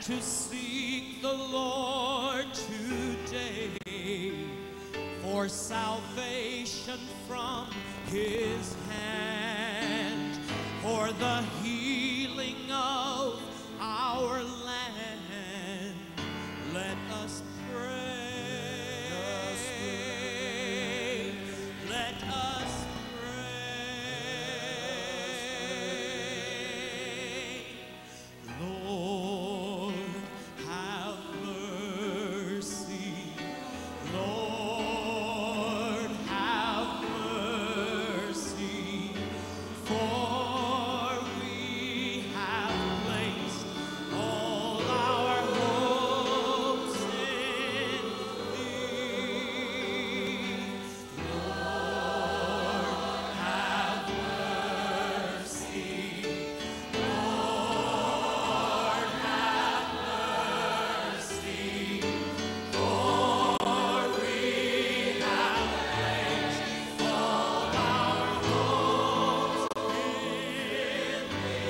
to seek the Lord today for salvation from his hand, for the healing of our land. Let us pray. Let us pray. Lord, have mercy. Lord, have mercy. For we have placed all our hopes in thee. Lord, have mercy. Lord, have mercy. For we have placed all our hopes in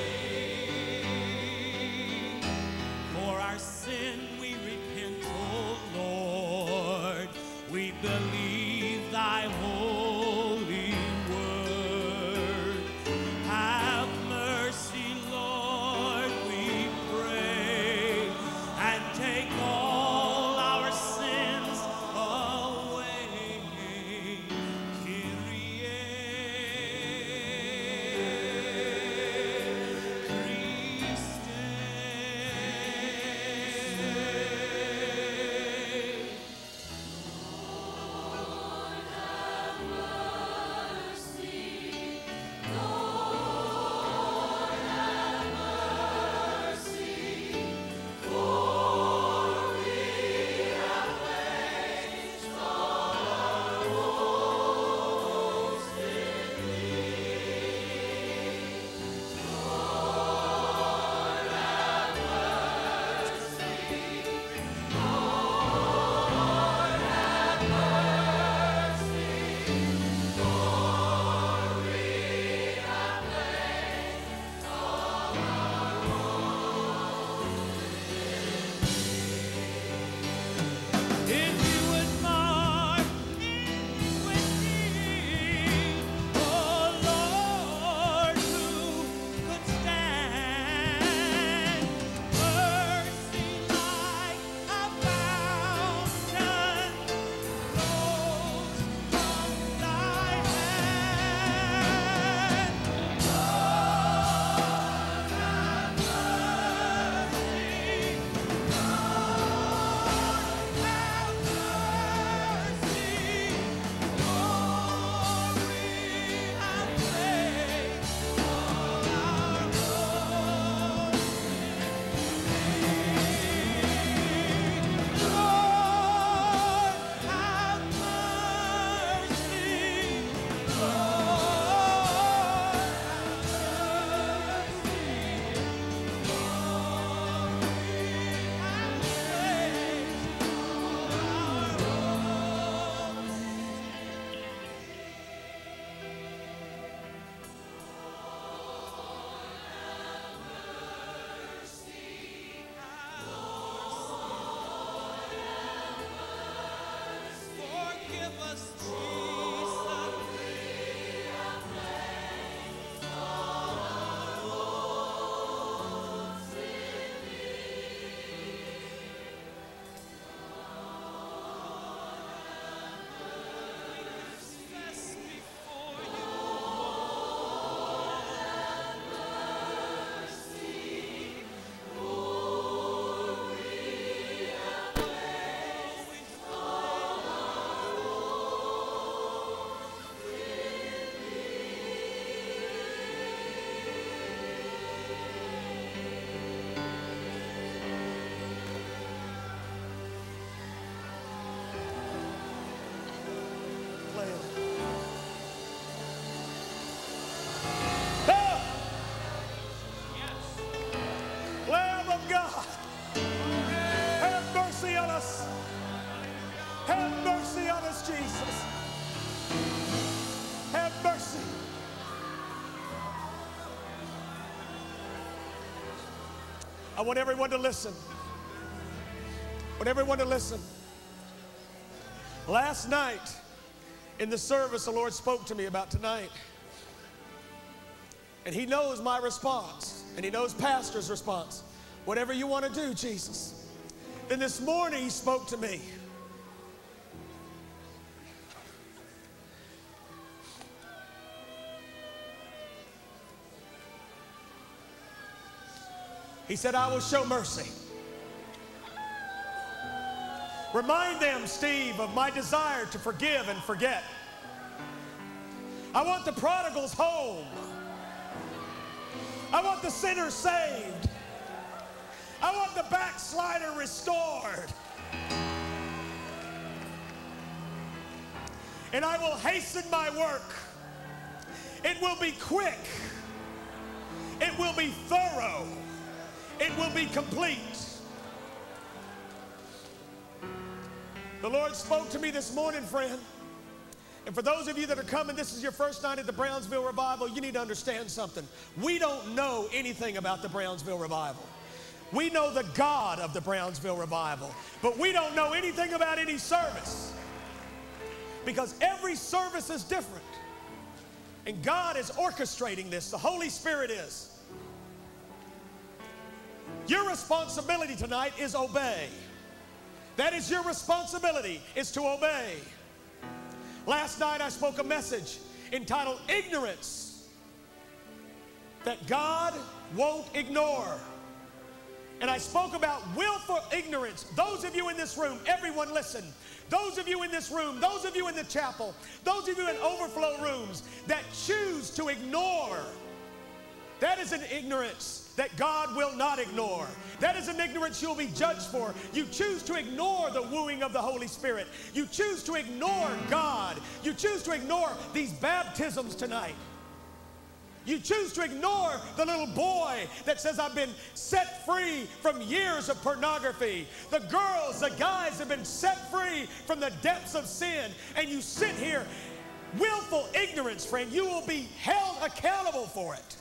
thee. For our sin we repent, O Lord. We believe thy holy word. Have mercy, Lord, we pray, and take all our sins away. Kyrie Christe. If you would mark with me, oh Lord, who could stand? Mercy like a fountain flows from thy hand. Lord, have mercy. Forgive us, Jesus. Before you, Lamb of God, have mercy on us. Have mercy on us, Jesus. Have mercy. I want everyone to listen. want everyone to listen. Last night in the service, the Lord spoke to me about tonight. And He knows my response, and He knows Pastor's response. Whatever you want to do, Jesus. Then this morning He spoke to me. He said, I will show mercy. Remind them, Steve, of my desire to forgive and forget. I want the prodigals home. I want the sinner saved. I want the backslider restored. And I will hasten my work. It will be quick. It will be thorough. It will be complete. The Lord spoke to me this morning, friend. And for those of you that are coming, this is your first night at the Brownsville Revival, you need to understand something. We don't know anything about the Brownsville Revival. We know the God of the Brownsville Revival, but we don't know anything about any service, because every service is different. And God is orchestrating this. The Holy Spirit is. Your responsibility tonight is obey. That is your responsibility, is to obey. Last night I spoke a message entitled Ignorance that God won't ignore. And I spoke about willful ignorance. Those of you in this room, everyone listen. Those of you in this room, those of you in the chapel, those of you in overflow rooms that choose to ignore, that is an ignorance that God will not ignore. That is an ignorance you'll be judged for. You choose to ignore the wooing of the Holy Spirit. You choose to ignore God. You choose to ignore these baptisms tonight. You choose to ignore the little boy that says, I've been set free from years of pornography. The girls, the guys have been set free from the depths of sin. And you sit here, willful ignorance, friend. You will be held accountable for it.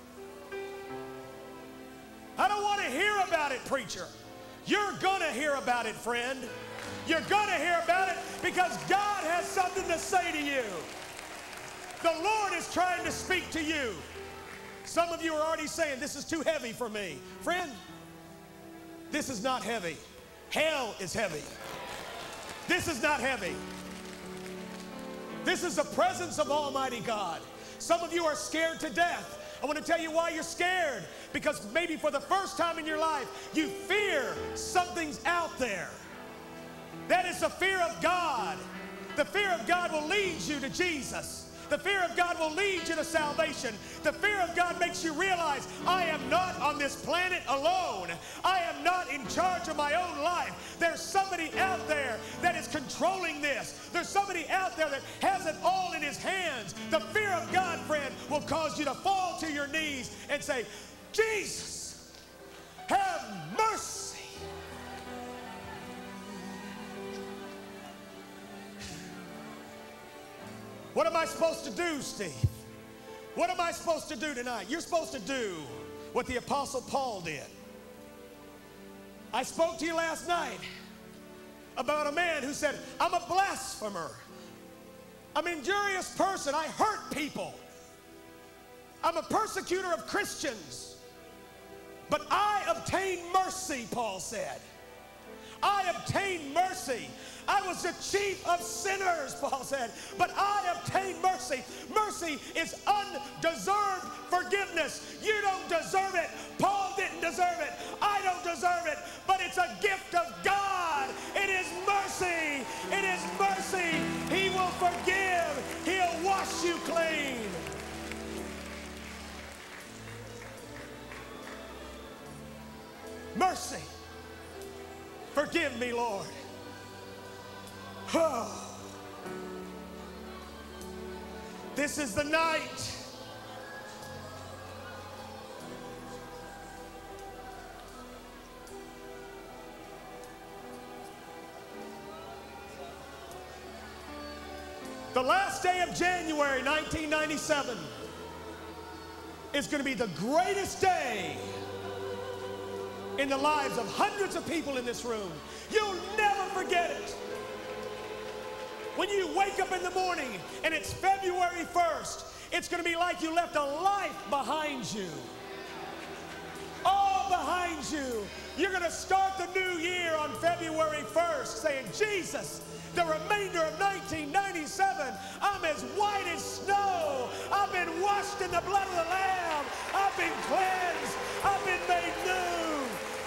I don't want to hear about it, preacher. You're going to hear about it, friend. You're going to hear about it because God has something to say to you. The Lord is trying to speak to you. Some of you are already saying, this is too heavy for me. Friend, this is not heavy. Hell is heavy. This is not heavy. This is the presence of Almighty God. Some of you are scared to death. I want to tell you why you're scared. Because maybe for the first time in your life, you fear something's out there. That is the fear of God. The fear of God will lead you to Jesus. The fear of God will lead you to salvation. The fear of God makes you realize, I am not on this planet alone. I am not in charge of my own life. There's somebody out there that is controlling this. There's somebody out there that has it all in His hands. The fear of God, friend, will cause you to fall to your knees and say, Jesus, have mercy. What am I supposed to do, Steve? What am I supposed to do tonight? You're supposed to do what the Apostle Paul did. I spoke to you last night about a man who said, I'm a blasphemer. I'm an injurious person. I hurt people. I'm a persecutor of Christians. But I obtained mercy, Paul said. I obtained mercy. I was the chief of sinners, Paul said, but I obtained mercy. Mercy is undeserved forgiveness. You don't deserve it. Paul didn't deserve it. I don't deserve it, but it's a gift of God. It is mercy. It is mercy. He will forgive. He'll wash you clean. Mercy. Forgive me, Lord. Oh. This is the night. The last day of January 1997 is going to be the greatest day in the lives of hundreds of people in this room. You'll never forget it. When you wake up in the morning and it's February 1st, it's going to be like you left a life behind you. All behind you. You're going to start the new year on February 1st saying, Jesus, the remainder of 1997, I'm as white as snow. I've been washed in the blood of the Lamb. I've been cleansed. I've been made new.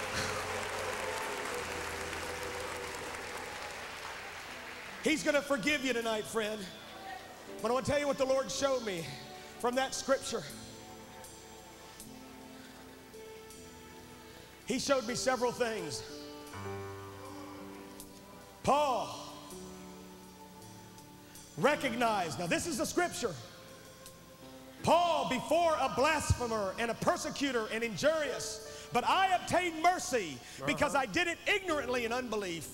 He's going to forgive you tonight, friend. But I want to tell you what the Lord showed me from that scripture. He showed me several things. Paul recognized, now this is the scripture. Paul, before a blasphemer and a persecutor and injurious, but I obtained mercy because I did it ignorantly in unbelief.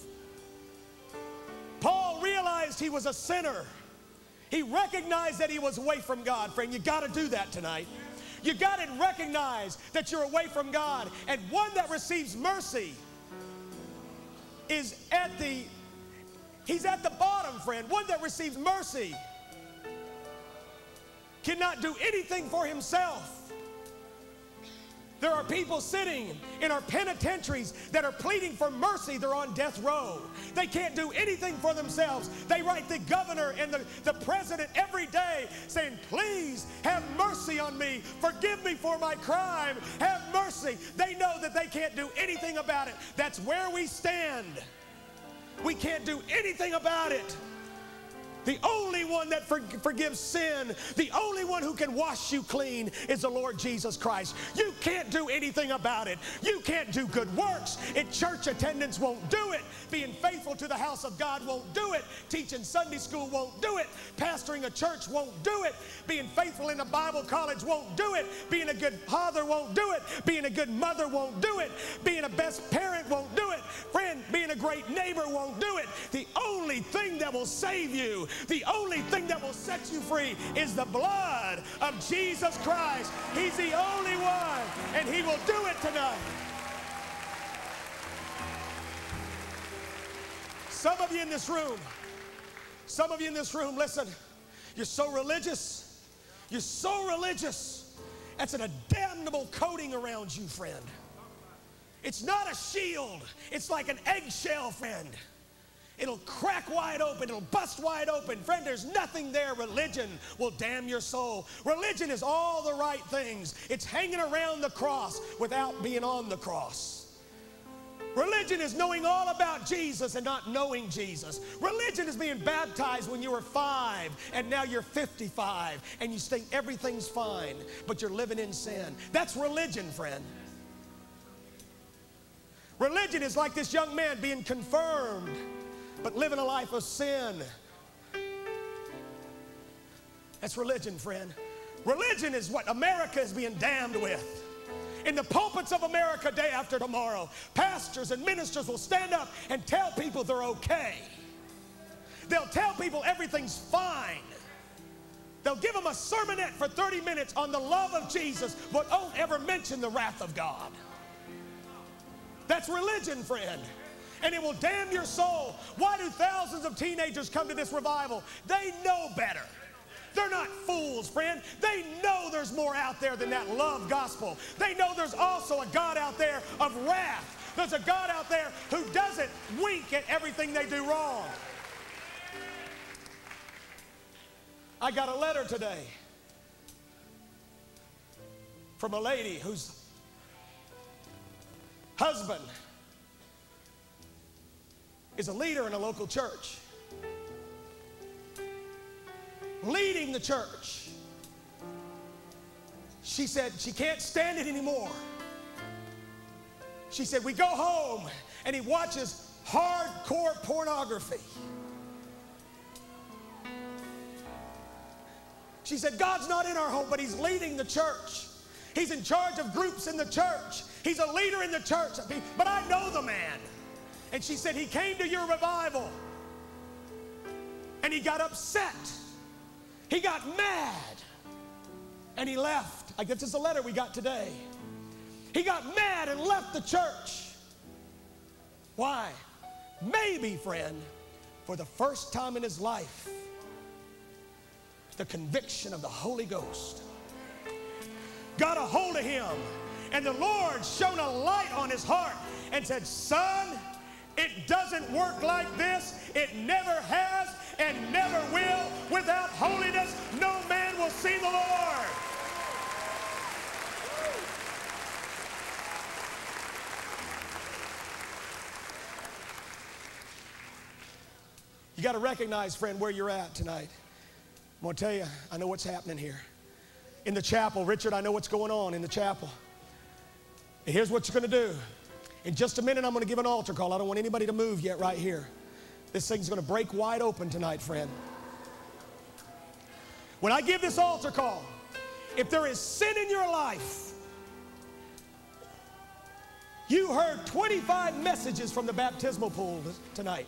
Paul realized he was a sinner. He recognized that he was away from God. Friend, you got to do that tonight. You got to recognize that you're away from God. And one that receives mercy is he's at the bottom, friend. One that receives mercy cannot do anything for himself. There are people sitting in our penitentiaries that are pleading for mercy. They're on death row. They can't do anything for themselves. They write the governor and the president every day saying, please have mercy on me. Forgive me for my crime. Have mercy. They know that they can't do anything about it. That's where we stand. We can't do anything about it. The only one that forgives sin, the only one who can wash you clean is the Lord Jesus Christ. You can't do anything about it. You can't do good works. Church attendance won't do it. Being faithful to the house of God won't do it. Teaching Sunday school won't do it. Pastoring a church won't do it. Being faithful in a Bible college won't do it. Being a good father won't do it. Being a good mother won't do it. Being a best parent won't do it. Friend, being a great neighbor won't do it. The only thing that will save you, the only thing that will set you free is the blood of Jesus Christ. He's the only one, and he will do it tonight. Some of you in this room, listen, you're so religious. You're so religious. That's a damnable coating around you, friend. It's not a shield. It's like an eggshell, friend. It'll crack wide open. It'll bust wide open. Friend, there's nothing there. Religion will damn your soul. Religion is all the right things. It's hanging around the cross without being on the cross. Religion is knowing all about Jesus and not knowing Jesus. Religion is being baptized when you were 5 and now you're 55 and you think everything's fine, but you're living in sin. That's religion, friend. Religion is like this young man being confirmed, but living a life of sin. That's religion, friend. Religion is what America is being damned with. In the pulpits of America day after tomorrow, pastors and ministers will stand up and tell people they're okay. They'll tell people everything's fine. They'll give them a sermonette for 30 minutes on the love of Jesus, but don't ever mention the wrath of God. That's religion, friend. And it will damn your soul. Why do thousands of teenagers come to this revival? They know better. They're not fools, friend. They know there's more out there than that love gospel. They know there's also a God out there of wrath. There's a God out there who doesn't wink at everything they do wrong. I got a letter today from a lady whose husband is a leader in a local church. Leading the church. She said she can't stand it anymore. She said, we go home and he watches hardcore pornography. She said, God's not in our home, but he's leading the church. He's in charge of groups in the church. He's a leader in the church. But I know the man. And she said, he came to your revival and he got upset. He got mad and he left. I guess it's a letter we got today. He got mad and left the church. Why? Maybe, friend, for the first time in his life, the conviction of the Holy Ghost got a hold of him, and the Lord shone a light on his heart and said, son, it doesn't work like this. It never has and never will. Without holiness, no man will see the Lord. You got to recognize, friend, where you're at tonight. I'm going to tell you, I know what's happening here. In the chapel, Richard, I know what's going on in the chapel. And here's what you're going to do. In just a minute, I'm going to give an altar call. I don't want anybody to move yet right here. This thing's going to break wide open tonight, friend. When I give this altar call, if there is sin in your life, you heard 25 messages from the baptismal pool tonight.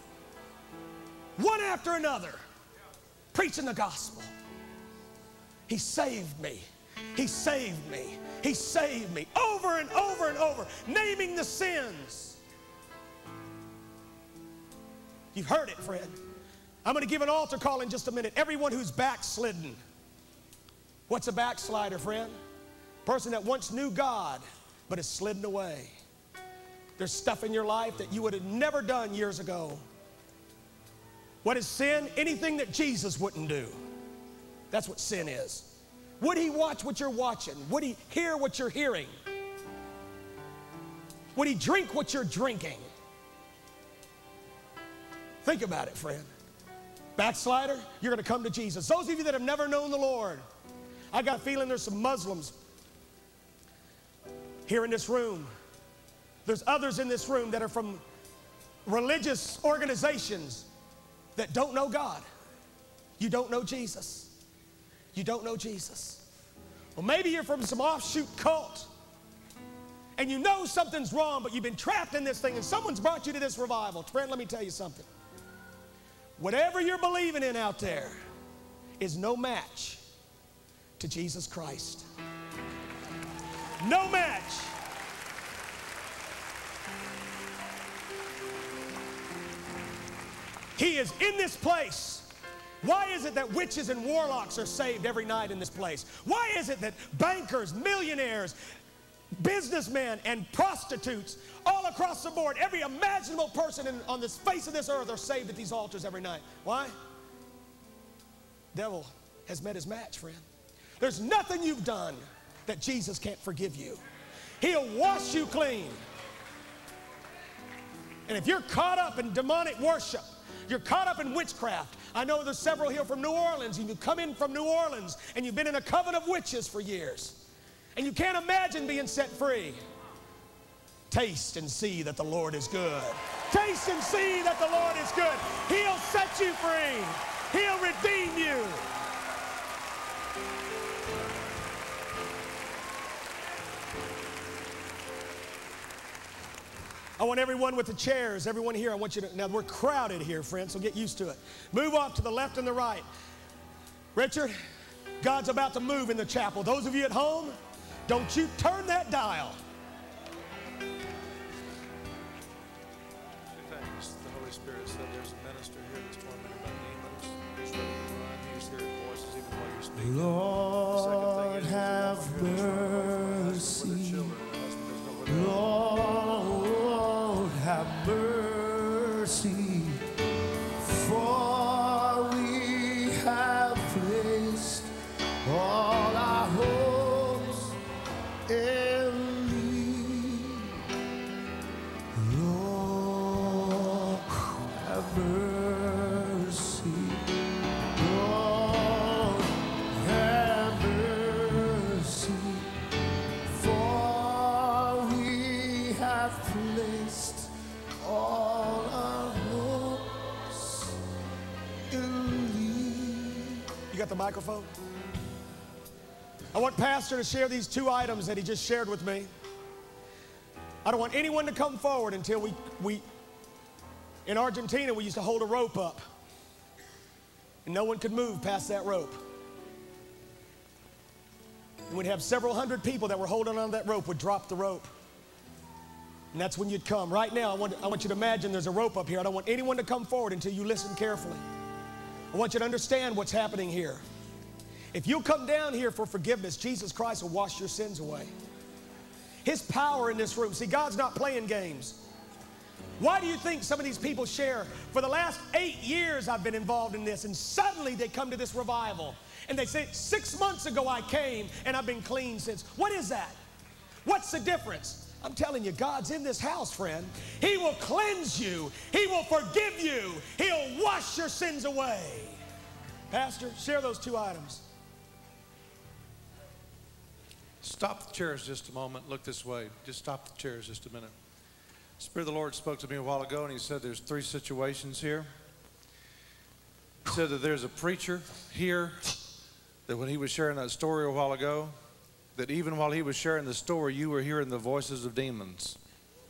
One after another, preaching the gospel. He saved me. He saved me. He saved me. Over and over and over, naming the sins. You've heard it, friend. I'm going to give an altar call in just a minute. Everyone who's backslidden. What's a backslider, friend? Person that once knew God, but has slidden away. There's stuff in your life that you would have never done years ago. What is sin? Anything that Jesus wouldn't do. That's what sin is. Would he watch what you're watching? Would he hear what you're hearing? Would he drink what you're drinking? Think about it, friend. Backslider, you're going to come to Jesus. Those of you that have never known the Lord, I got a feeling there's some Muslims here in this room. There's others in this room that are from religious organizations that don't know God. You don't know Jesus. You don't know Jesus. Well, maybe you're from some offshoot cult and you know something's wrong, but you've been trapped in this thing and someone's brought you to this revival. Friend, let me tell you something. Whatever you're believing in out there is no match to Jesus Christ. No match. He is in this place. Why is it that witches and warlocks are saved every night in this place? Why is it that bankers, millionaires, businessmen, and prostitutes all across the board, every imaginable person on this face of this earth are saved at these altars every night? Why? Devil has met his match, friend. There's nothing you've done that Jesus can't forgive you. He'll wash you clean. And if you're caught up in demonic worship, you're caught up in witchcraft. I know there's several here from New Orleans, and you come in from New Orleans, and you've been in a coven of witches for years, and you can't imagine being set free. Taste and see that the Lord is good. Taste and see that the Lord is good. He'll set you free. He'll redeem you. I want everyone with the chairs, everyone here, I want you to, now we're crowded here, friends, so get used to it. Move off to the left and the right. Richard, God's about to move in the chapel. Those of you at home, don't you turn that dial. Thanks. The Holy Spirit said there's a minister here that's tormented by demons. He's ready to run. He's hearing voices even while you're speaking. Lord, have mercy. Lord, have mercy, for we have placed all our hopes in thee. Lord, have mercy. Lord, have mercy, for we have placed all our hopes in thee. You got the microphone? I want Pastor to share these two items that he just shared with me. I don't want anyone to come forward until we in Argentina, we used to hold a rope up, and no one could move past that rope. And we'd have several hundred people that were holding on to that rope would drop the rope. And that's when you'd come. Right now, I want you to imagine there's a rope up here. I don't want anyone to come forward until you listen carefully. I want you to understand what's happening here. If you'll come down here for forgiveness, Jesus Christ will wash your sins away. His power in this room. See, God's not playing games. Why do you think some of these people share? For the last 8 years I've been involved in this, and suddenly they come to this revival. And they say, 6 months ago I came and I've been clean since. What is that? What's the difference? I'm telling you, God's in this house, friend. He will cleanse you. He will forgive you. He'll wash your sins away. Pastor, share those 2 items. Stop the chairs just a moment. Look this way. Just stop the chairs just a minute. The Spirit of the Lord spoke to me a while ago, and he said there's 3 situations here. He said that there's a preacher here that when he was sharing that story a while ago, that even while he was sharing the story, you were hearing the voices of demons.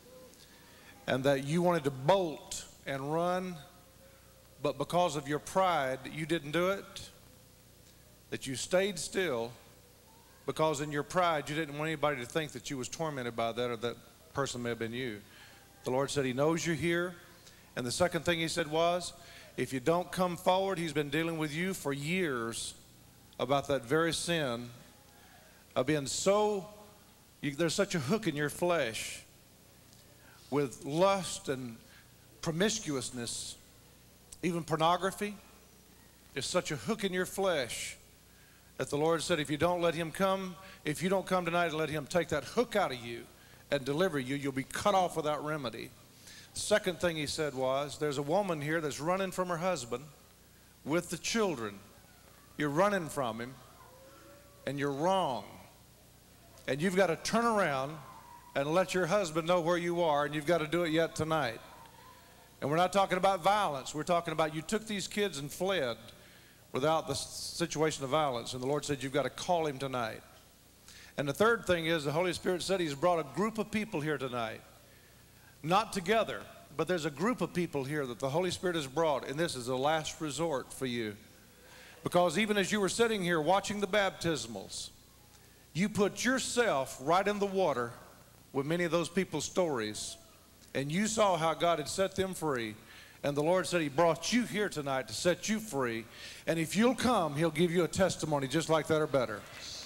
And that you wanted to bolt and run, but because of your pride, you didn't do it. That you stayed still because in your pride, you didn't want anybody to think that you was tormented by that, or that person may have been you. The Lord said he knows you're here. And the second thing he said was, if you don't come forward, he's been dealing with you for years about that very sin of being there's such a hook in your flesh with lust and promiscuousness, even pornography. There's such a hook in your flesh that the Lord said if you don't let him come, if you don't come tonight and let him take that hook out of you and deliver you, you'll be cut off without remedy. Second thing he said was, there's a woman here that's running from her husband with the children. You're running from him and you're wrong. And you've got to turn around and let your husband know where you are, and you've got to do it yet tonight. And we're not talking about violence. We're talking about you took these kids and fled without the situation of violence. And the Lord said you've got to call him tonight. And the third thing is the Holy Spirit said he's brought a group of people here tonight. Not together, but there's a group of people here that the Holy Spirit has brought, and this is a last resort for you. Because even as you were sitting here watching the baptismals, you put yourself right in the water with many of those people's stories, and you saw how God had set them free. And the Lord said he brought you here tonight to set you free. And if you'll come, he'll give you a testimony just like that or better.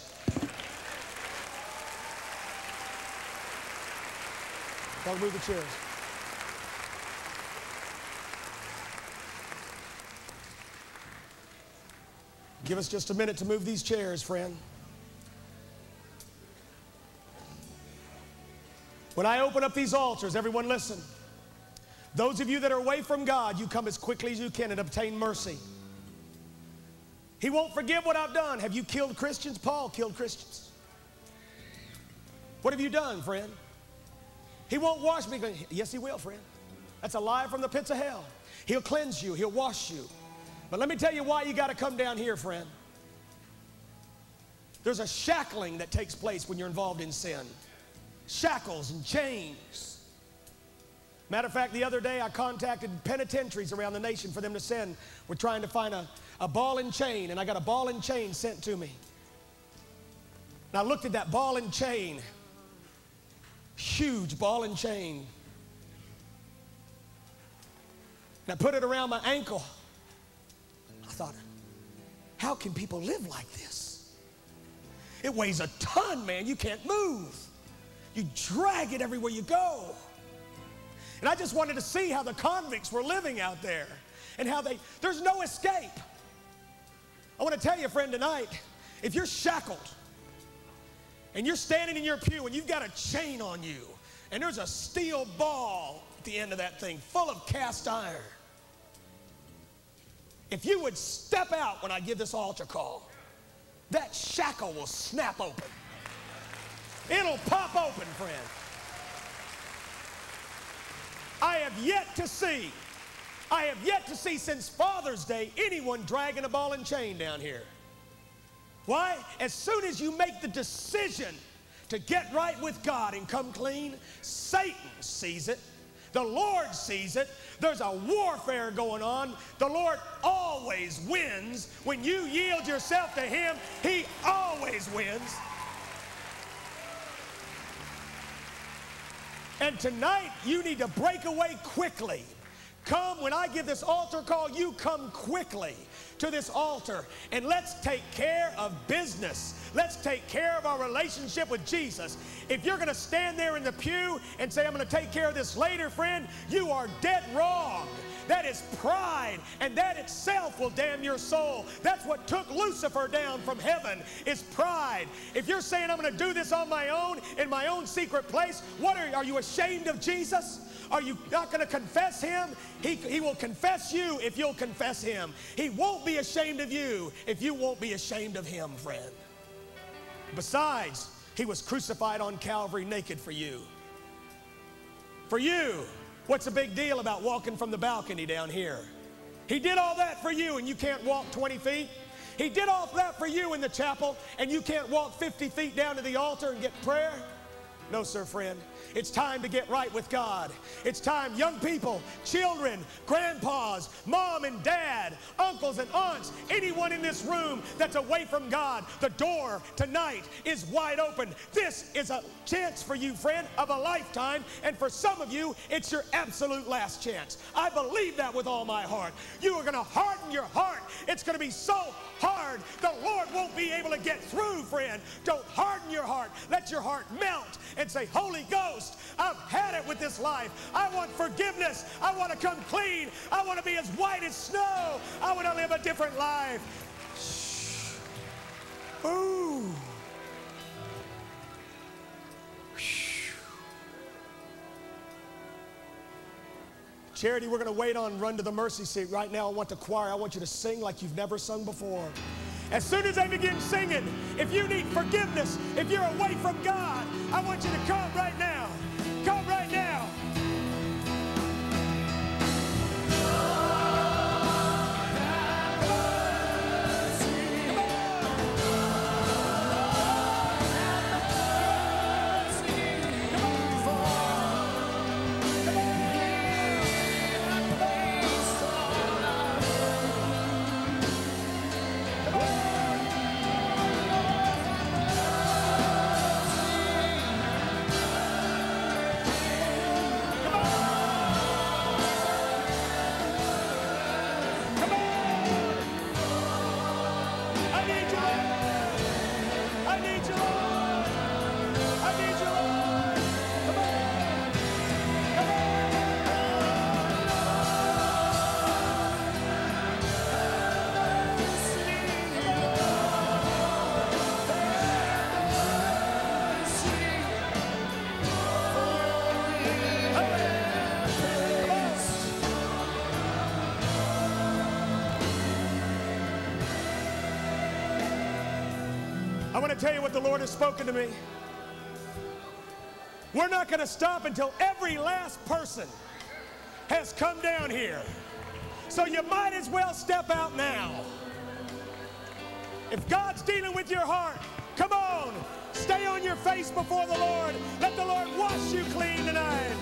Don't move the chairs. Give us just a minute to move these chairs, friend. When I open up these altars, everyone listen. Those of you that are away from God, you come as quickly as you can and obtain mercy. He won't forgive what I've done. Have you killed Christians? Paul killed Christians. What have you done, friend? He won't wash me. Yes, he will, friend. That's a lie from the pits of hell. He'll cleanse you. He'll wash you. But let me tell you why you got to come down here, friend. There's a shackling that takes place when you're involved in sin. Shackles and chains. Matter of fact, the other day I contacted penitentiaries around the nation for them to send. We're trying to find a ball and chain, and I got a ball and chain sent to me. And I looked at that ball and chain. Huge ball and chain. And I put it around my ankle. I thought, how can people live like this? It weighs a ton, man. You can't move. You drag it everywhere you go. And I just wanted to see how the convicts were living out there and how there's no escape. I want to tell you, friend, tonight, if you're shackled and you're standing in your pew and you've got a chain on you and there's a steel ball at the end of that thing full of cast iron, if you would step out when I give this altar call, that shackle will snap open. It'll pop open, friend. I have yet to see since Father's Day anyone dragging a ball and chain down here. Why? As soon as you make the decision to get right with God and come clean, Satan sees it. The Lord sees it. There's a warfare going on. The Lord always wins. When you yield yourself to Him, He always wins. And tonight, you need to break away quickly. Come, when I give this altar call, you come quickly to this altar and let's take care of business. Let's take care of our relationship with Jesus. If you're going to stand there in the pew and say, I'm going to take care of this later, friend, you are dead wrong. That is pride, and that itself will damn your soul. That's what took Lucifer down from heaven, is pride. If you're saying, I'm going to do this on my own, in my own secret place, what are you ashamed of Jesus? Are you not going to confess him? He will confess you if you'll confess him. He won't be ashamed of you if you won't be ashamed of him, friend. Besides, he was crucified on Calvary naked for you. For you. What's the big deal about walking from the balcony down here? He did all that for you and you can't walk 20 feet. He did all that for you in the chapel and you can't walk 50 feet down to the altar and get prayer? No, sir, friend. It's time to get right with God. It's time, young people, children, grandpas, mom and dad, uncles and aunts, anyone in this room that's away from God, the door tonight is wide open. This is a chance for you, friend, of a lifetime, and for some of you, it's your absolute last chance. I believe that with all my heart. You are going to harden your heart. It's going to be so hard, the Lord won't be able to get through, friend. Don't harden your heart. Let your heart melt and say, Holy Ghost, I've had it with this life. I want forgiveness. I want to come clean. I want to be as white as snow. I want to live a different life. Ooh. Charity, we're going to wait on Run to the Mercy Seat. Right now, I want the choir, I want you to sing like you've never sung before. As soon as they begin singing, if you need forgiveness, if you're away from God, I want you to come right now. Come right now. I want to tell you what the Lord has spoken to me. We're not going to stop until every last person has come down here. So you might as well step out now. If God's dealing with your heart, come on, stay on your face before the Lord. Let the Lord wash you clean tonight.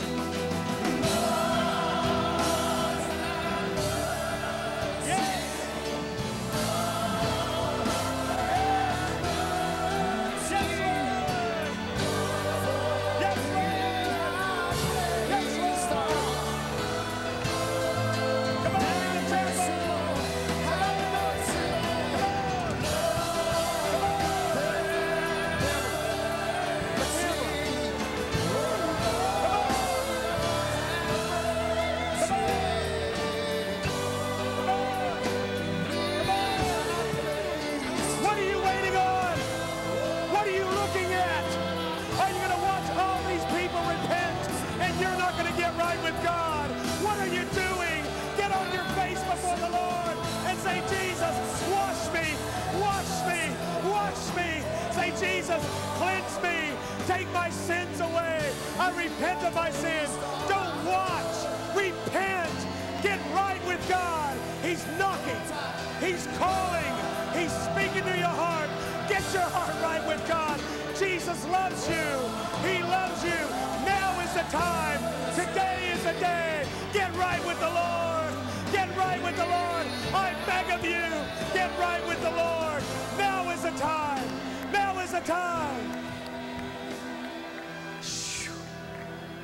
Jesus, cleanse me. Take my sins away. I repent of my sins. Don't watch. Repent. Get right with God. He's knocking. He's calling. He's speaking to your heart. Get your heart right with God. Jesus loves you. He loves you. Now is the time. Today is the day. Get right with the Lord. Get right with the Lord. I beg of you. Get right with the Lord. Now is the time. Now is the time.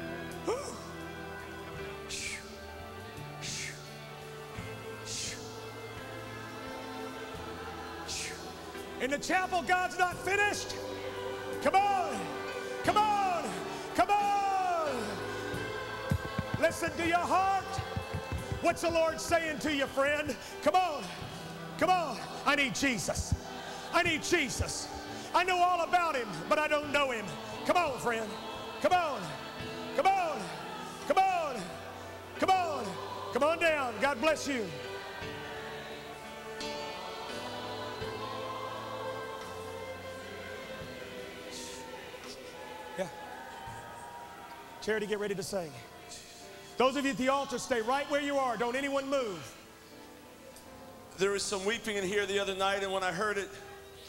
In the chapel, God's not finished. Come on. Come on. Come on. Listen to your heart. What's the Lord saying to you, friend? Come on. Come on. I need Jesus. I need Jesus. I know all about him, but I don't know him. Come on, friend. Come on. Come on. Come on. Come on. Come on down. God bless you. Yeah. Charity, get ready to sing. Those of you at the altar, stay right where you are. Don't anyone move. There was some weeping in here the other night, and when I heard it,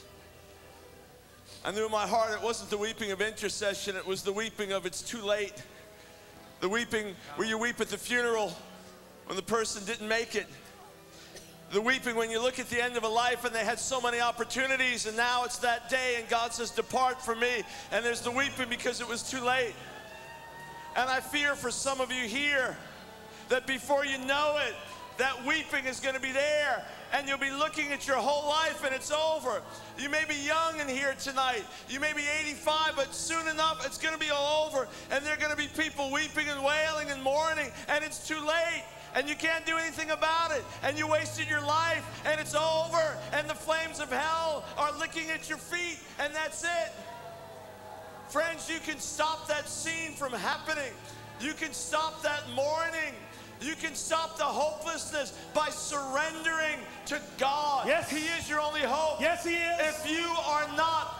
I knew in my heart it wasn't the weeping of intercession, it was the weeping of it's too late. The weeping where you weep at the funeral when the person didn't make it. The weeping when you look at the end of a life and they had so many opportunities and now it's that day and God says, depart from me. And there's the weeping because it was too late. And I fear for some of you here that before you know it, that weeping is going to be there and you'll be looking at your whole life and it's over. You may be young in here tonight. You may be 85, but soon enough it's going to be all over and there are going to be people weeping and wailing and mourning and it's too late and you can't do anything about it and you wasted your life and it's over and the flames of hell are licking at your feet and that's it. Friends, you can stop that scene from happening. You can stop that mourning. You can stop the hopelessness by surrendering to God. Yes. He is your only hope. Yes, he is. If you are not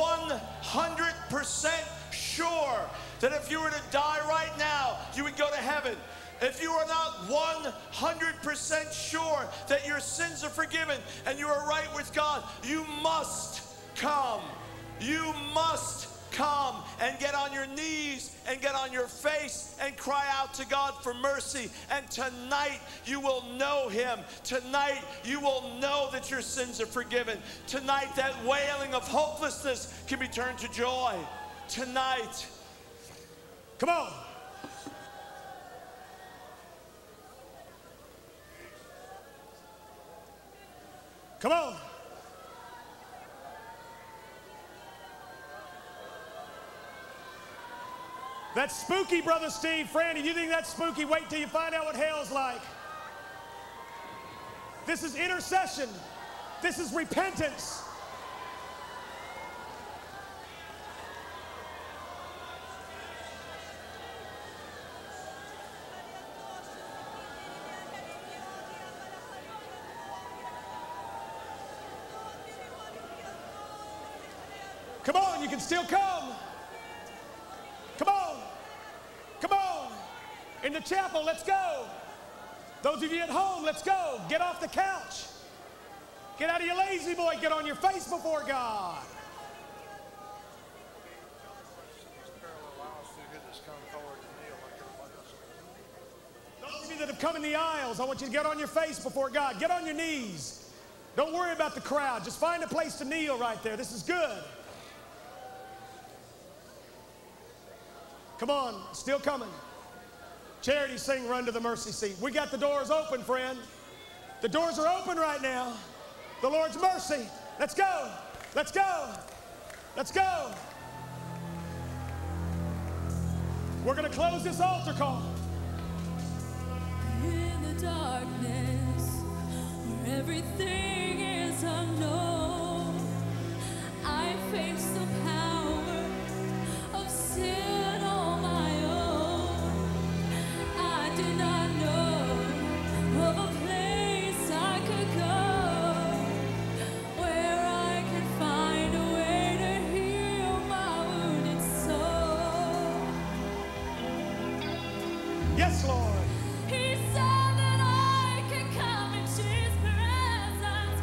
100% sure that if you were to die right now, you would go to heaven. If you are not 100% sure that your sins are forgiven and you are right with God, you must come. You must come and get on your knees and get on your face and cry out to God for mercy. And tonight you will know him. Tonight you will know that your sins are forgiven. Tonight that wailing of hopelessness can be turned to joy. Tonight. Come on. Come on. That's spooky, Brother Steve. Friend, if you think that's spooky, wait till you find out what hell's like. This is intercession. This is repentance. Come on, you can still come. Come on. Come on. In the chapel, let's go. Those of you at home, let's go. Get off the couch. Get out of your lazy boy. Get on your face before God. Those of you that have come in the aisles, I want you to get on your face before God. Get on your knees. Don't worry about the crowd. Just find a place to kneel right there. This is good. Come on, still coming. Charity, sing Run to the Mercy Seat. We got the doors open, friend. The doors are open right now. The Lord's mercy. Let's go. Let's go. Let's go. We're going to close this altar call. In the darkness, where everything is unknown, I face the power of sin on my own. I did not know of a place I could go where I could find a way to heal my wounded soul. Yes, Lord. He said that I could come into his presence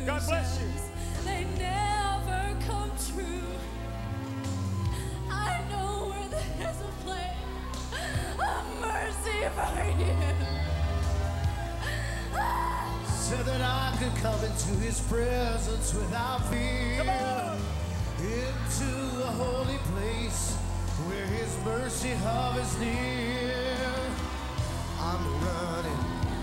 God bless you. they never come true. I know where there's a place of mercy for you. Said that I could come into his presence without fear. Come on. Into a holy place where his mercy hovers near. I'm running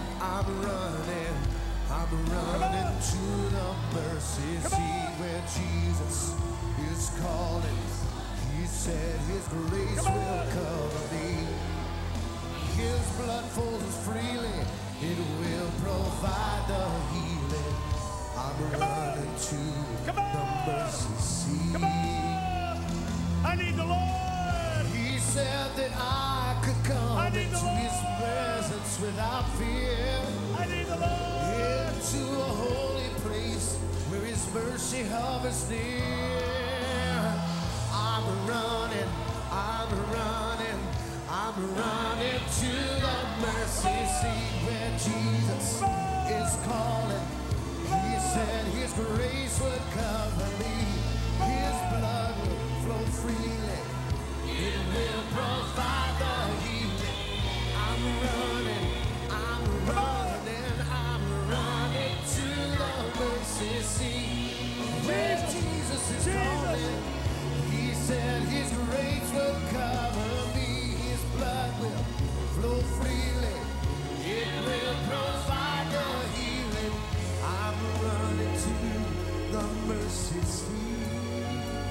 to the mercy seat where Jesus is calling. He said his grace will cover me. His blood flows freely, it will provide the healing. I'm running to the mercy seat. Come on. I need the Lord. He said that I could I come need the into his Lord. presence without fear. I need the Lord. Into a holy place where his mercy hovers near. I'm running to the mercy seat where Jesus is calling. He said his grace would cover me. His blood will flow freely. It will provide the healing. I'm running to the mercy seat where Jesus is calling. He said his grace will cover me. His blood will flow freely. It will provide the healing. I'm running to the mercy seat.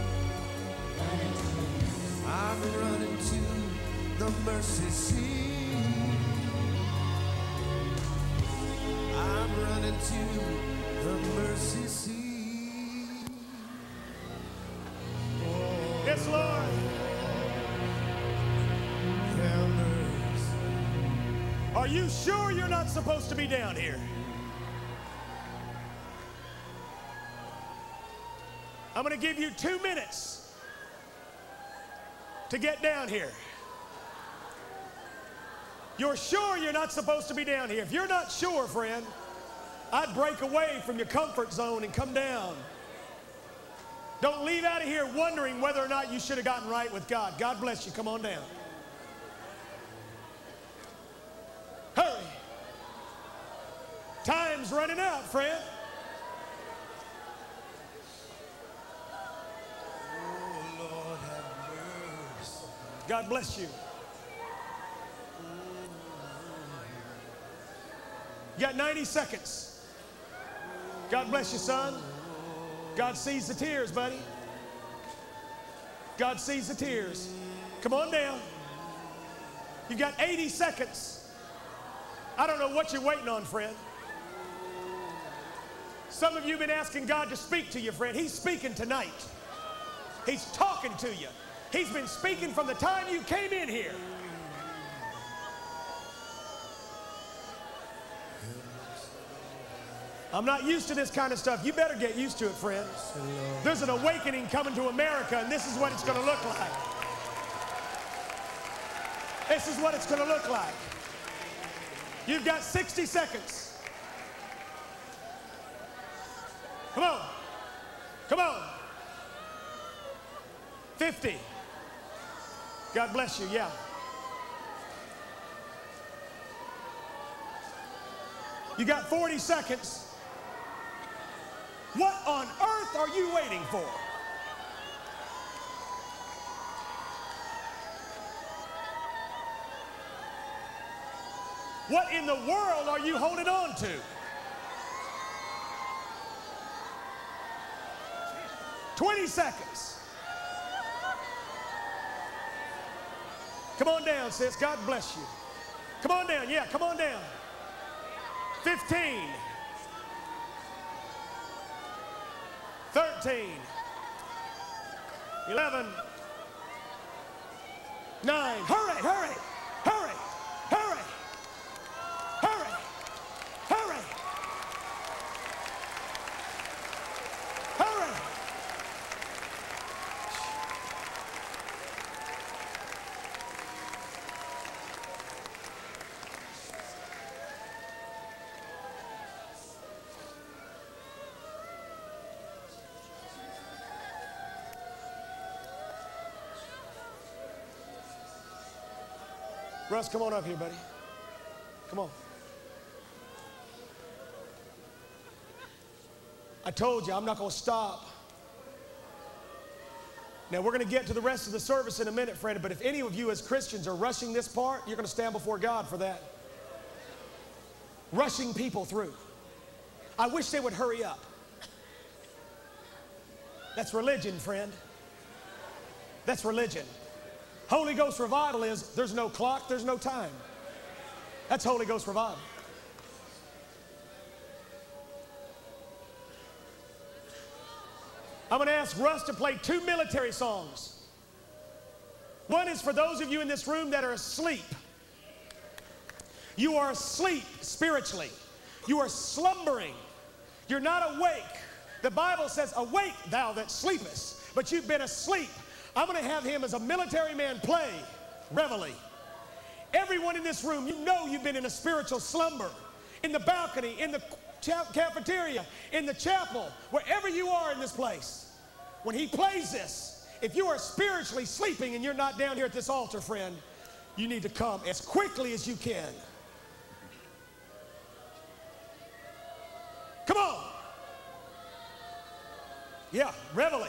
I'm running to the mercy seat. I'm running to the mercy seat. Oh, Yes, Lord. have mercy. Are you sure you're not supposed to be down here? I'm going to give you 2 minutes to get down here. You're sure you're not supposed to be down here. If you're not sure, friend, I'd break away from your comfort zone and come down. Don't leave out of here wondering whether or not you should have gotten right with God. God bless you. Come on down. Hurry. Time's running out, friend. Oh, Lord, have mercy. God bless you. You got 90 seconds. God bless you, son. God sees the tears, buddy. God sees the tears. Come on down. You got 80 seconds. I don't know what you're waiting on, friend. Some of you have been asking God to speak to you, friend. He's speaking tonight. He's talking to you. He's been speaking from the time you came in here. I'm not used to this kind of stuff. You better get used to it, friend. There's an awakening coming to America, and this is what it's going to look like. This is what it's going to look like. You've got 60 seconds. Come on. Come on. 50. God bless you. Yeah. You got 40 seconds. What on earth are you waiting for? What in the world are you holding on to? 20 seconds. Come on down, sis. God bless you. Come on down. Yeah, come on down. 15. 13. 11. 9. Hurry, hurry, hurry, hurry, hurry, hurry, hurry. Russ, come on up here, buddy. Come on. I told you, I'm not going to stop. Now, we're going to get to the rest of the service in a minute, friend, but if any of you as Christians are rushing this part, you're going to stand before God for that. Rushing people through. I wish they would hurry up. That's religion, friend. That's religion. Holy Ghost revival is there's no clock, there's no time. That's Holy Ghost revival. I'm going to ask Russ to play 2 military songs. One is for those of you in this room that are asleep. You are asleep spiritually. You are slumbering. You're not awake. The Bible says, awake thou that sleepest, but you've been asleep. I'm going to have him as a military man play Reveille. Everyone in this room, you know you've been in a spiritual slumber. In the balcony, in the cafeteria, in the chapel, wherever you are in this place. When he plays this, if you are spiritually sleeping and you're not down here at this altar, friend, you need to come as quickly as you can. Come on. Yeah, Reveille.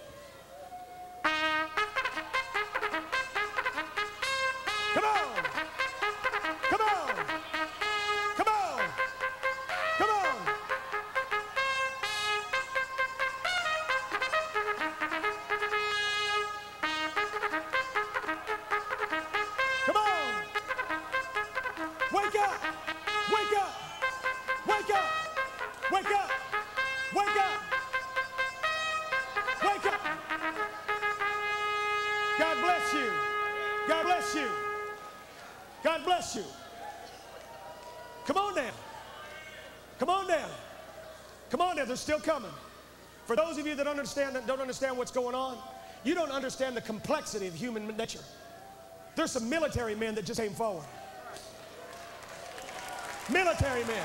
Come on. Come on. Come on. Come on. Come on. Wake up. Wake up. Wake up. Wake up. Wake up. Wake up. God bless you. God bless you. God bless you. Come on now. Come on now. Come on now. They're still coming. For those of you that don't understand what's going on, you don't understand the complexity of human nature. There's some military men that just came forward. Military men.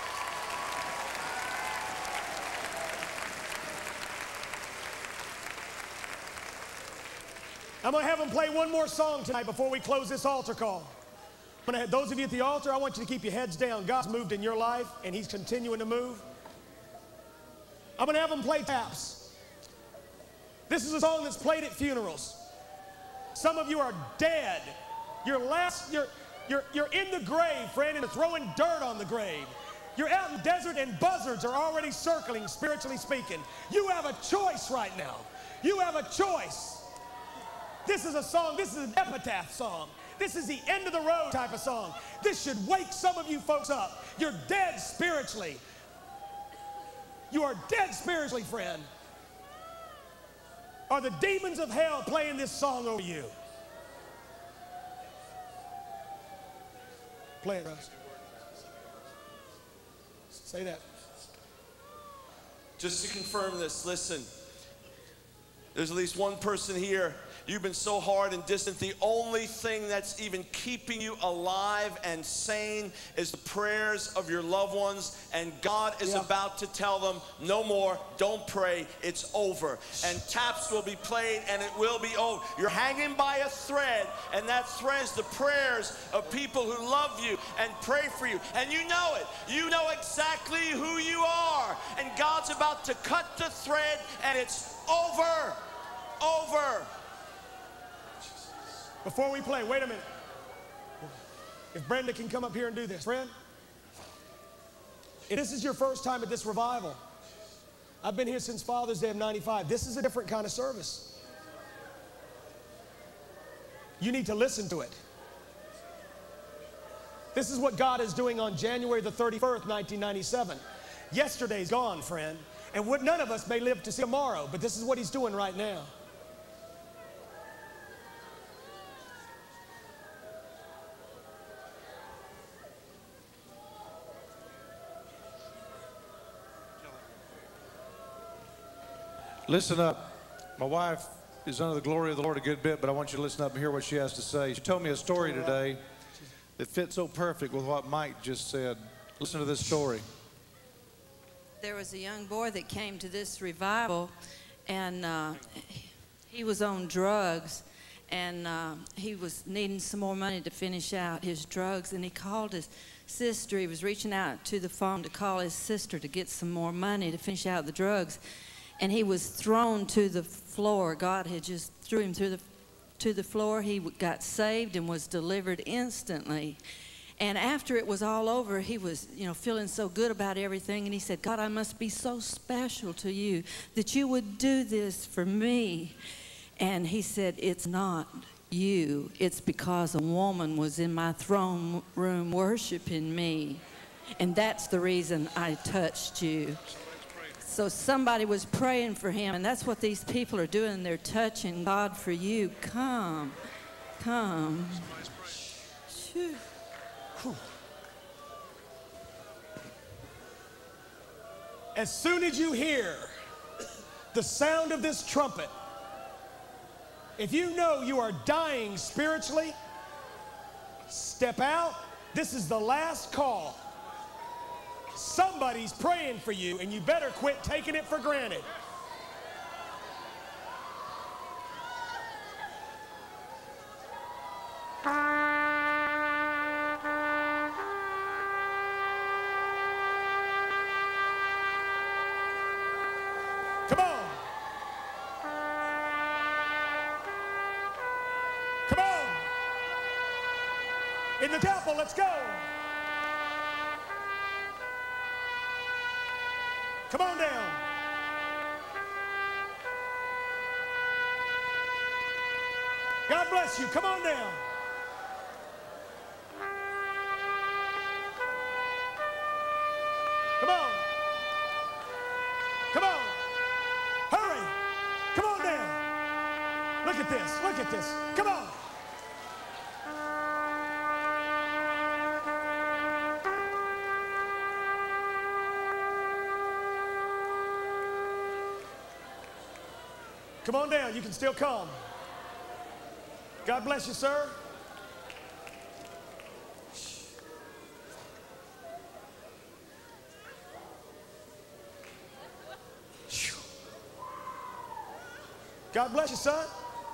I'm going to have them play one more song tonight before we close this altar call. I'm going to have those of you at the altar, I want you to keep your heads down. God's moved in your life, and he's continuing to move. I'm going to have them play taps. This is a song that's played at funerals. Some of you are dead. You're in the grave, friend, and they're throwing dirt on the grave. You're out in the desert, and buzzards are already circling, spiritually speaking. You have a choice right now. You have a choice. This is a song, this is an epitaph song. This is the end of the road type of song. This should wake some of you folks up. You're dead spiritually. You are dead spiritually, friend. Are the demons of hell playing this song over you? Play it, Russ. Say that. Just to confirm this, listen. There's at least one person here. You've been so hard and distant. The only thing that's even keeping you alive and sane is the prayers of your loved ones. And God is about to tell them, no more, don't pray, it's over. And taps will be played and it will be over. You're hanging by a thread, and that thread is the prayers of people who love you and pray for you. And you know it. You know exactly who you are. And God's about to cut the thread, and it's over. Over. Before we play, wait a minute. If Brenda can come up here and do this. Friend, if this is your first time at this revival, I've been here since Father's Day of '95. This is a different kind of service. You need to listen to it. This is what God is doing on January the 31st, 1997. Yesterday's gone, friend, and none of us may live to see tomorrow, but this is what he's doing right now. Listen up. My wife is under the glory of the Lord a good bit, but I want you to listen up and hear what she has to say. She told me a story today that fits so perfect with what Mike just said. Listen to this story. There was a young boy that came to this revival, and he was on drugs, and he was needing some more money to finish out his drugs, and he called his sister. He was reaching out to the phone to call his sister to get some more money to finish out the drugs, and he was thrown to the floor. God had just threw him to the floor. He got saved and was delivered instantly. And after it was all over, he was, feeling so good about everything. And he said, God, I must be so special to you that you would do this for me. And he said, it's not you. It's because a woman was in my throne room worshiping me. And that's the reason I touched you. So somebody was praying for him. And that's what these people are doing. They're touching God for you. Come. Shoo. As soon as you hear the sound of this trumpet, if you know you are dying spiritually, step out. This is the last call. Somebody's praying for you, and you better quit taking it for granted. Come on. Come on. In the chapel, let's go. Come on down. God bless you. Come on down. Come on. Come on. Hurry. Come on down. Look at this. Look at this. Come on. Come on down. You can still come. God bless you, sir. God bless you, son.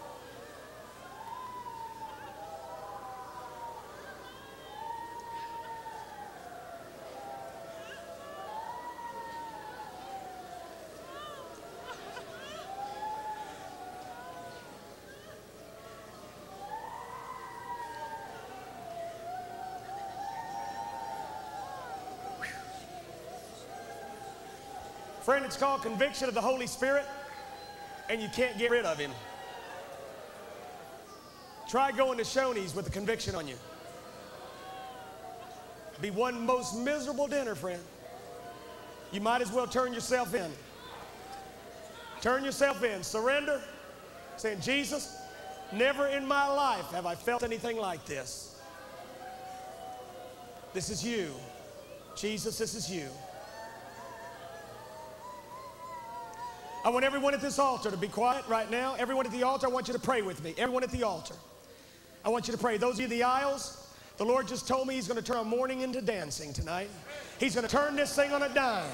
Friend, it's called conviction of the Holy Spirit, and you can't get rid of him. Try going to Shoney's with the conviction on you. Be one most miserable dinner, friend. You might as well turn yourself in. Turn yourself in. Surrender. Saying, Jesus, never in my life have I felt anything like this. This is you. Jesus, this is you. I want everyone at this altar to be quiet right now. Everyone at the altar, I want you to pray with me. Everyone at the altar, I want you to pray. Those of you in the aisles, the Lord just told me he's going to turn mourning into dancing tonight. He's going to turn this thing on a dime.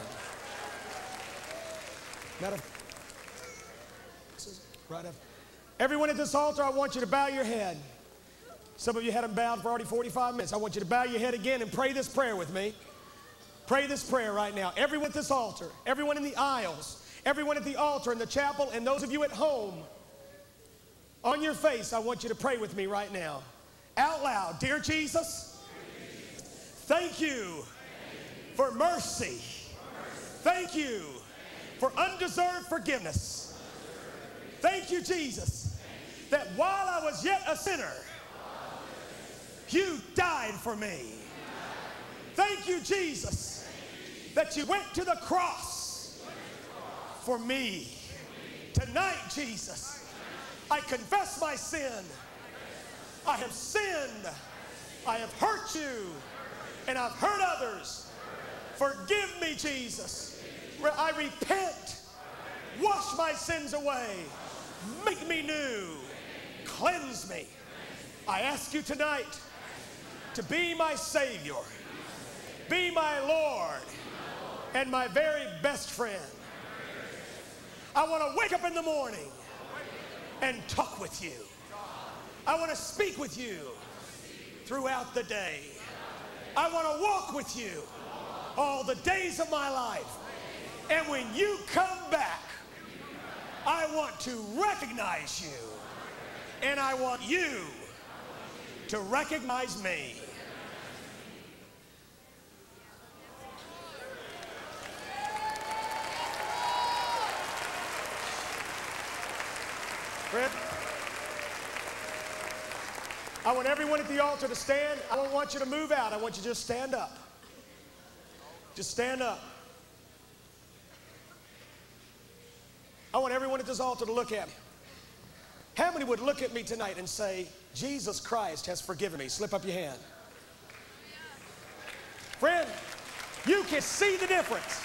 Right up. Everyone at this altar, I want you to bow your head. Some of you had them bowed for already 45 minutes. I want you to bow your head again and pray this prayer with me. Pray this prayer right now. Everyone at this altar, everyone in the aisles, everyone at the altar in the chapel, and those of you at home, on your face, I want you to pray with me right now. Out loud. Dear Jesus, thank you for mercy. Thank you for undeserved forgiveness. Thank you, Jesus, that while I was yet a sinner, you died for me. Thank you, Jesus, that you went to the cross for me. Tonight, Jesus, I confess my sin. I have sinned. I have hurt you. And I've hurt others. Forgive me, Jesus. I repent. Wash my sins away. Make me new. Cleanse me. I ask you tonight to be my Savior. Be my Lord and my very best friend. I want to wake up in the morning and talk with you. I want to speak with you throughout the day. I want to walk with you all the days of my life. And when you come back, I want to recognize you. And I want you to recognize me. Friend, I want everyone at the altar to stand. I don't want you to move out. I want you to just stand up. Just stand up. I want everyone at this altar to look at me. How many would look at me tonight and say, Jesus Christ has forgiven me? Slip up your hand. Friend, you can see the difference.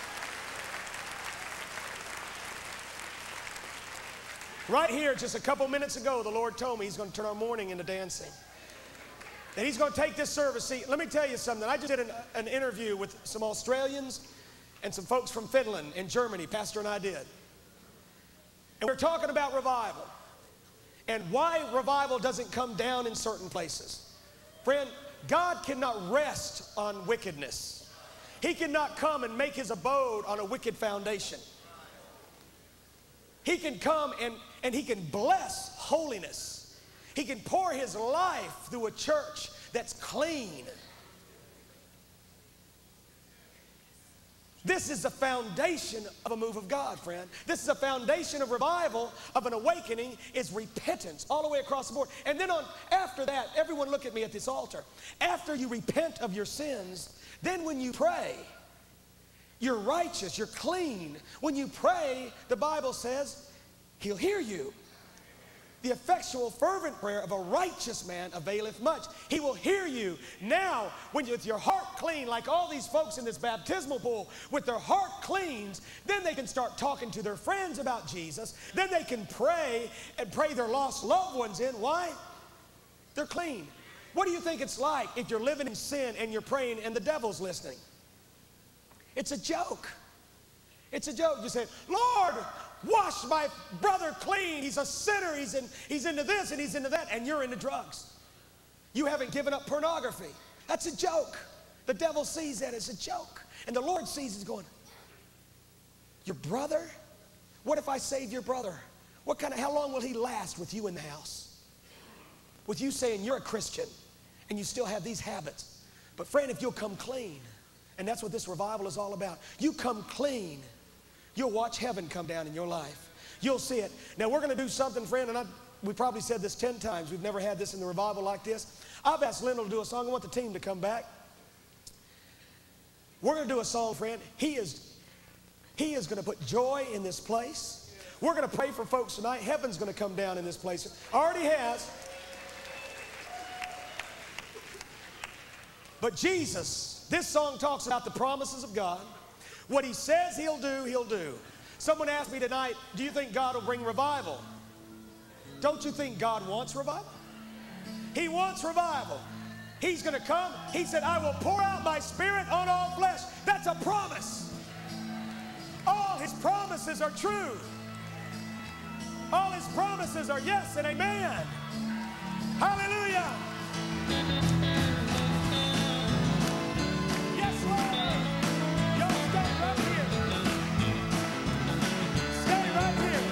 Right here, just a couple minutes ago, the Lord told me He's going to turn our mourning into dancing. And He's going to take this service. See, let me tell you something. I just did an interview with some Australians and some folks from Finland and Germany, Pastor and I did. And we're talking about revival and why revival doesn't come down in certain places. Friend, God cannot rest on wickedness. He cannot come and make His abode on a wicked foundation. He can come and He can bless holiness. He can pour His life through a church that's clean. This is the foundation of a move of God, friend. This is a foundation of revival, of an awakening, is repentance all the way across the board. And then after that, everyone look at me at this altar. After you repent of your sins, then when you pray, you're righteous, you're clean. When you pray, the Bible says, He'll hear you. The effectual, fervent prayer of a righteous man availeth much. He will hear you. Now, when with your heart clean, like all these folks in this baptismal pool, with their heart cleans, then they can start talking to their friends about Jesus. Then they can pray and pray their lost loved ones in. Why? They're clean. What do you think it's like if you're living in sin and you're praying and the devil's listening? It's a joke. It's a joke. You say, Lord, wash my brother clean. He's a sinner. He's into this and he's into that. And you're into drugs. You haven't given up pornography. That's a joke. The devil sees that as a joke. And the Lord sees it going, your brother? What if I save your brother? How long will he last with you in the house? With you saying you're a Christian and you still have these habits. But friend, if you'll come clean, and that's what this revival is all about. You come clean, you'll watch heaven come down in your life. You'll see it. Now we're going to do something, friend, and we probably said this 10 times. We've never had this in the revival like this. I've asked Lyndall to do a song. I want the team to come back. We're going to do a song, friend. He is going to put joy in this place. We're going to pray for folks tonight. Heaven's going to come down in this place. Already has. But Jesus, this song talks about the promises of God. What He says He'll do, He'll do. Someone asked me tonight, do you think God will bring revival? Don't you think God wants revival? He wants revival. He's going to come. He said, I will pour out my Spirit on all flesh. That's a promise. All His promises are true. All His promises are yes and amen. Hallelujah. Yes, Lord. Y'all stay right here. Stay right here.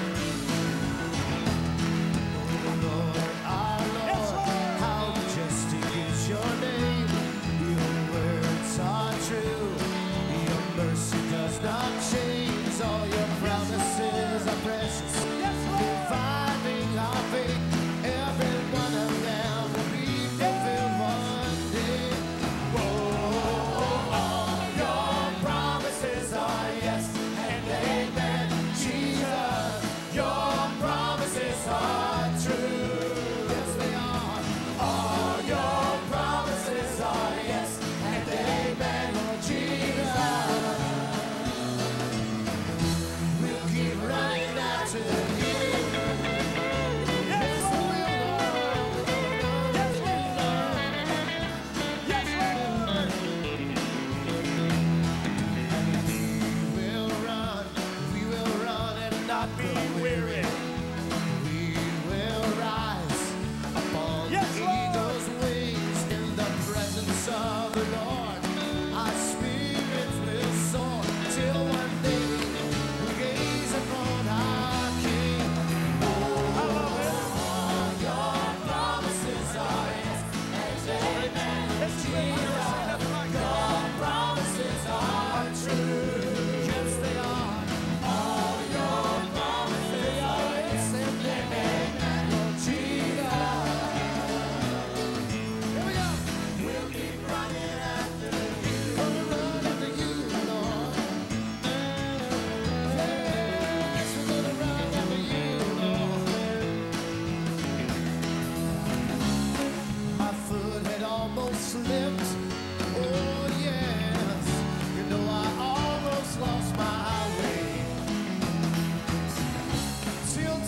Lord, our Lord, Yes, Lord. how majestic is your name. Your words are true. Your mercy does not change. All your promises are precious. Yes, Lord. Reviving our faith. Every one of them will be fulfilled one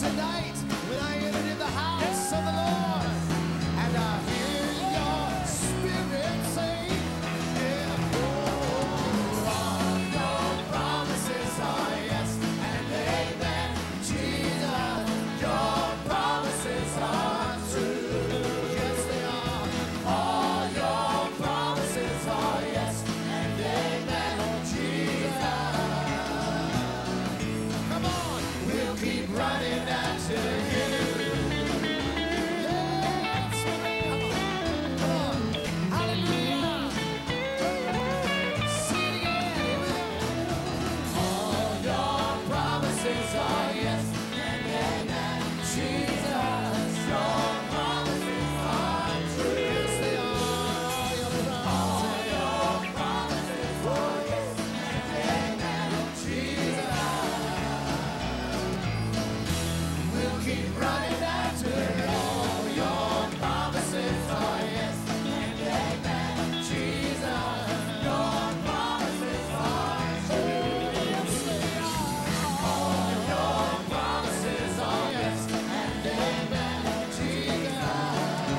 tonight when I entered in the house of the Lord, and I hear your spirit say, yeah, oh, all your promises are yes and amen. Jesus, your promises are true. Yes, they are. All your promises are yes and amen. Oh, Jesus. Come on, we'll keep running after you. Yes, come on. Hallelujah. Sing it again. Here we go. All your promises are yes and amen. Jesus, your promises are true. Yes, they are. All your promises are yes and amen. Jesus, we'll keep running after all your promises are yes and amen. Jesus, your promises are true. Yes, they are. All your promises are yes and amen. Jesus,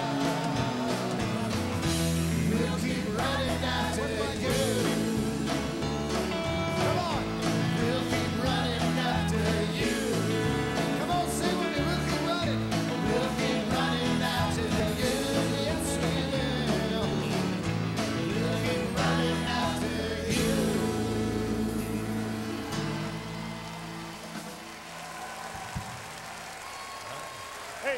we'll keep running after you. Come on, we'll keep running after you. Come on, sing with me. We'll keep running. We'll keep running after you. Yes, we will. We'll keep running after you. Hey,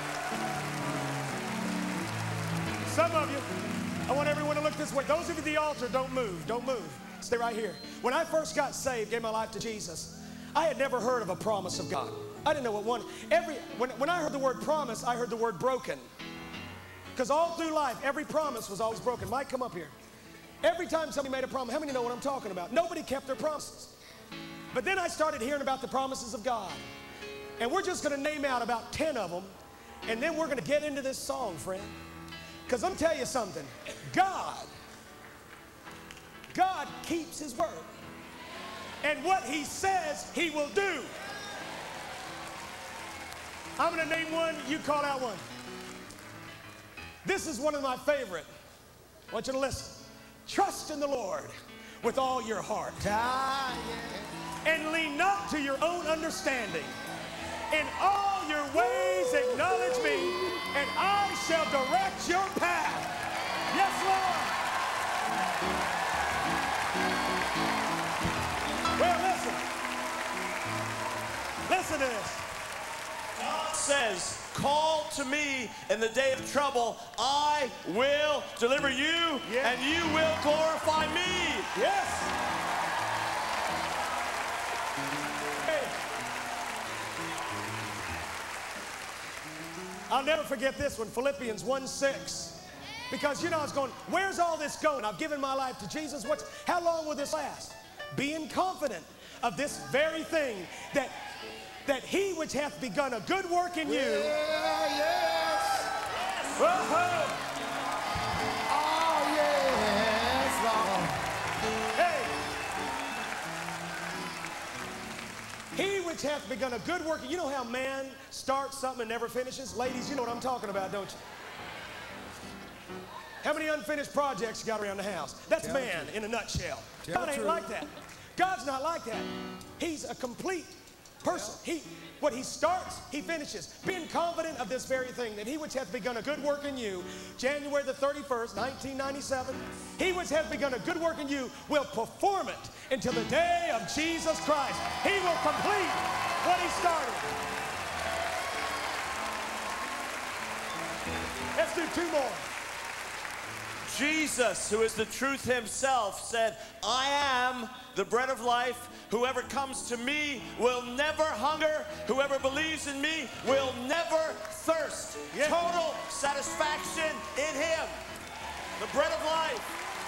some of you, I want everyone to look this way. Those of you at the altar, don't move. Don't move. Stay right here. When I first got saved, gave my life to Jesus, I had never heard of a promise of God. I didn't know what one. When I heard the word promise, I heard the word broken. Because all through life, every promise was always broken. Mike, come up here. Every time somebody made a promise, how many know what I'm talking about? Nobody kept their promises. But then I started hearing about the promises of God. And we're just going to name out about 10 of them. And then we're going to get into this song, friend. Because I'm telling you something. God keeps his word. And what he says, he will do. I'm going to name one. You call out one. This is one of my favorite. I want you to listen. Trust in the Lord with all your heart. Ah, yeah. And lean not to your own understanding. In all your ways acknowledge me, and I shall direct your path. Yes, Lord. Well, listen. Listen to this. God says, call to me in the day of trouble. I will deliver you, Yeah. and you will glorify me. Yes. Hey. I'll never forget this one, Philippians 1:6. Because you know I was going, where's all this going? I've given my life to Jesus. How long will this last? Being confident of this very thing, that he which hath begun a good work in you. Yeah, yes. Whoa. Oh, yes, Lord. Hey. He which hath begun a good work. You know how man starts something and never finishes? Ladies, you know what I'm talking about, don't you? How many unfinished projects you got around the house? That's man in a nutshell. God ain't like that. God's not like that. He's a complete person. What he starts, he finishes. Being confident of this very thing, that he which hath begun a good work in you, January the 31st, 1997, he which hath begun a good work in you will perform it until the day of Jesus Christ. He will complete what he started. Let's do two more. Jesus, who is the truth himself, said, I am the bread of life. Whoever comes to me will never hunger. Whoever believes in me will never thirst. Yeah. Total satisfaction in him. The bread of life.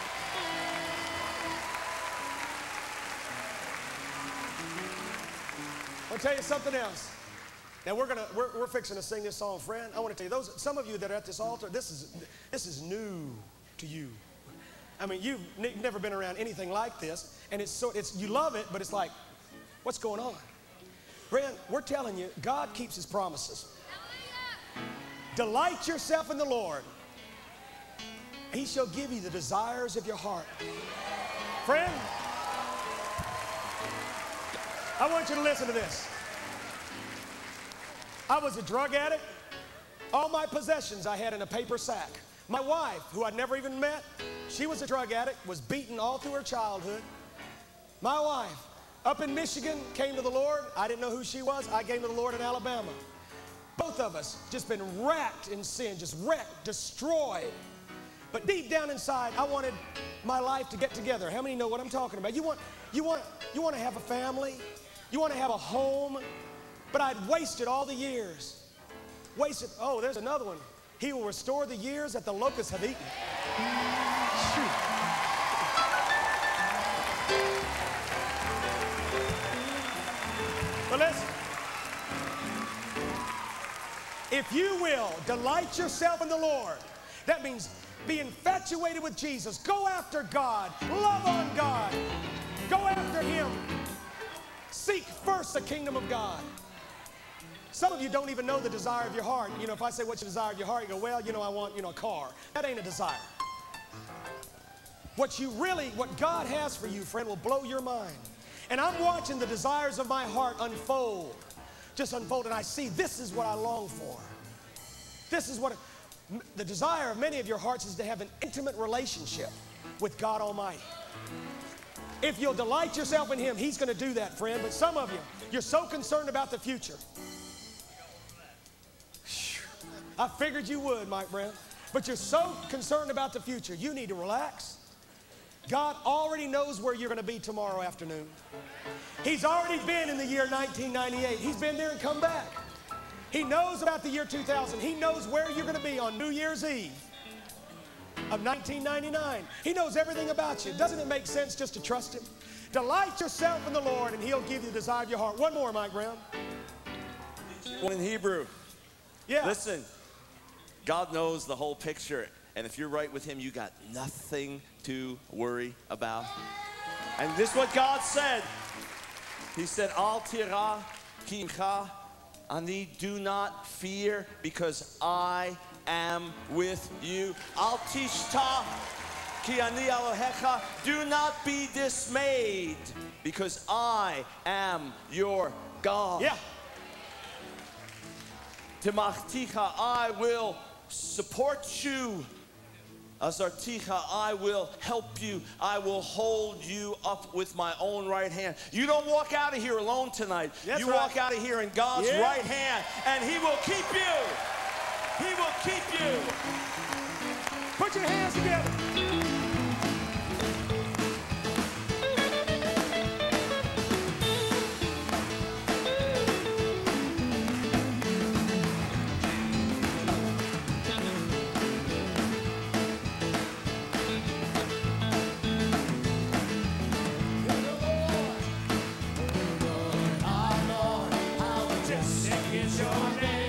I'll tell you something else. Now we're fixing to sing this song, friend. I want to tell you, some of you that are at this altar, this is new to you. I mean, you've never been around anything like this, and you love it, but it's like, what's going on? Friend, we're telling you, God keeps his promises. Delight yourself in the Lord. He shall give you the desires of your heart. Friend, I want you to listen to this. I was a drug addict. All my possessions I had in a paper sack. My wife, who I'd never even met, she was a drug addict, was beaten all through her childhood. My wife, up in Michigan, came to the Lord. I didn't know who she was. I came to the Lord in Alabama. Both of us just been racked in sin, just wrecked, destroyed. But deep down inside, I wanted my life to get together. How many know what I'm talking about? You want to have a family? You want to have a home? But I'd wasted all the years. Wasted. Oh, there's another one. He will restore the years that the locusts have eaten. Shoot. But listen. If you will delight yourself in the Lord, that means be infatuated with Jesus. Go after God. Love on God. Go after him. Seek first the kingdom of God. Some of you don't even know the desire of your heart. You know, if I say, what's the desire of your heart? You go, well, you know, I want, a car. That ain't a desire. What God has for you, friend, will blow your mind. And I'm watching the desires of my heart unfold. Just unfold, and I see this is what I long for. This is what the desire of many of your hearts is, to have an intimate relationship with God Almighty. If you'll delight yourself in him, he's going to do that, friend. But some of you, you're so concerned about the future. I figured you would, Mike Brown. But you're so concerned about the future, you need to relax. God already knows where you're going to be tomorrow afternoon. He's already been in the year 1998. He's been there and come back. He knows about the year 2000. He knows where you're going to be on New Year's Eve of 1999. He knows everything about you. Doesn't it make sense just to trust him? Delight yourself in the Lord, and he'll give you the desire of your heart. One more, Mike Brown. One in Hebrew. Yeah. Listen, God knows the whole picture. And if you're right with him, you got nothing to worry about. And this is what God said. He said, Al tira ki imcha ani, do not fear, because I am with you. Al tishta ki ani Elohecha, do not be dismayed, because I am your God. Yeah. Timachticha, I will support you. Azarticha, I will help you. I will hold you up with my own right hand. You don't walk out of here alone tonight. That's you right. walk out of here in God's right hand, and he will keep you. He will keep you. Put your hands together.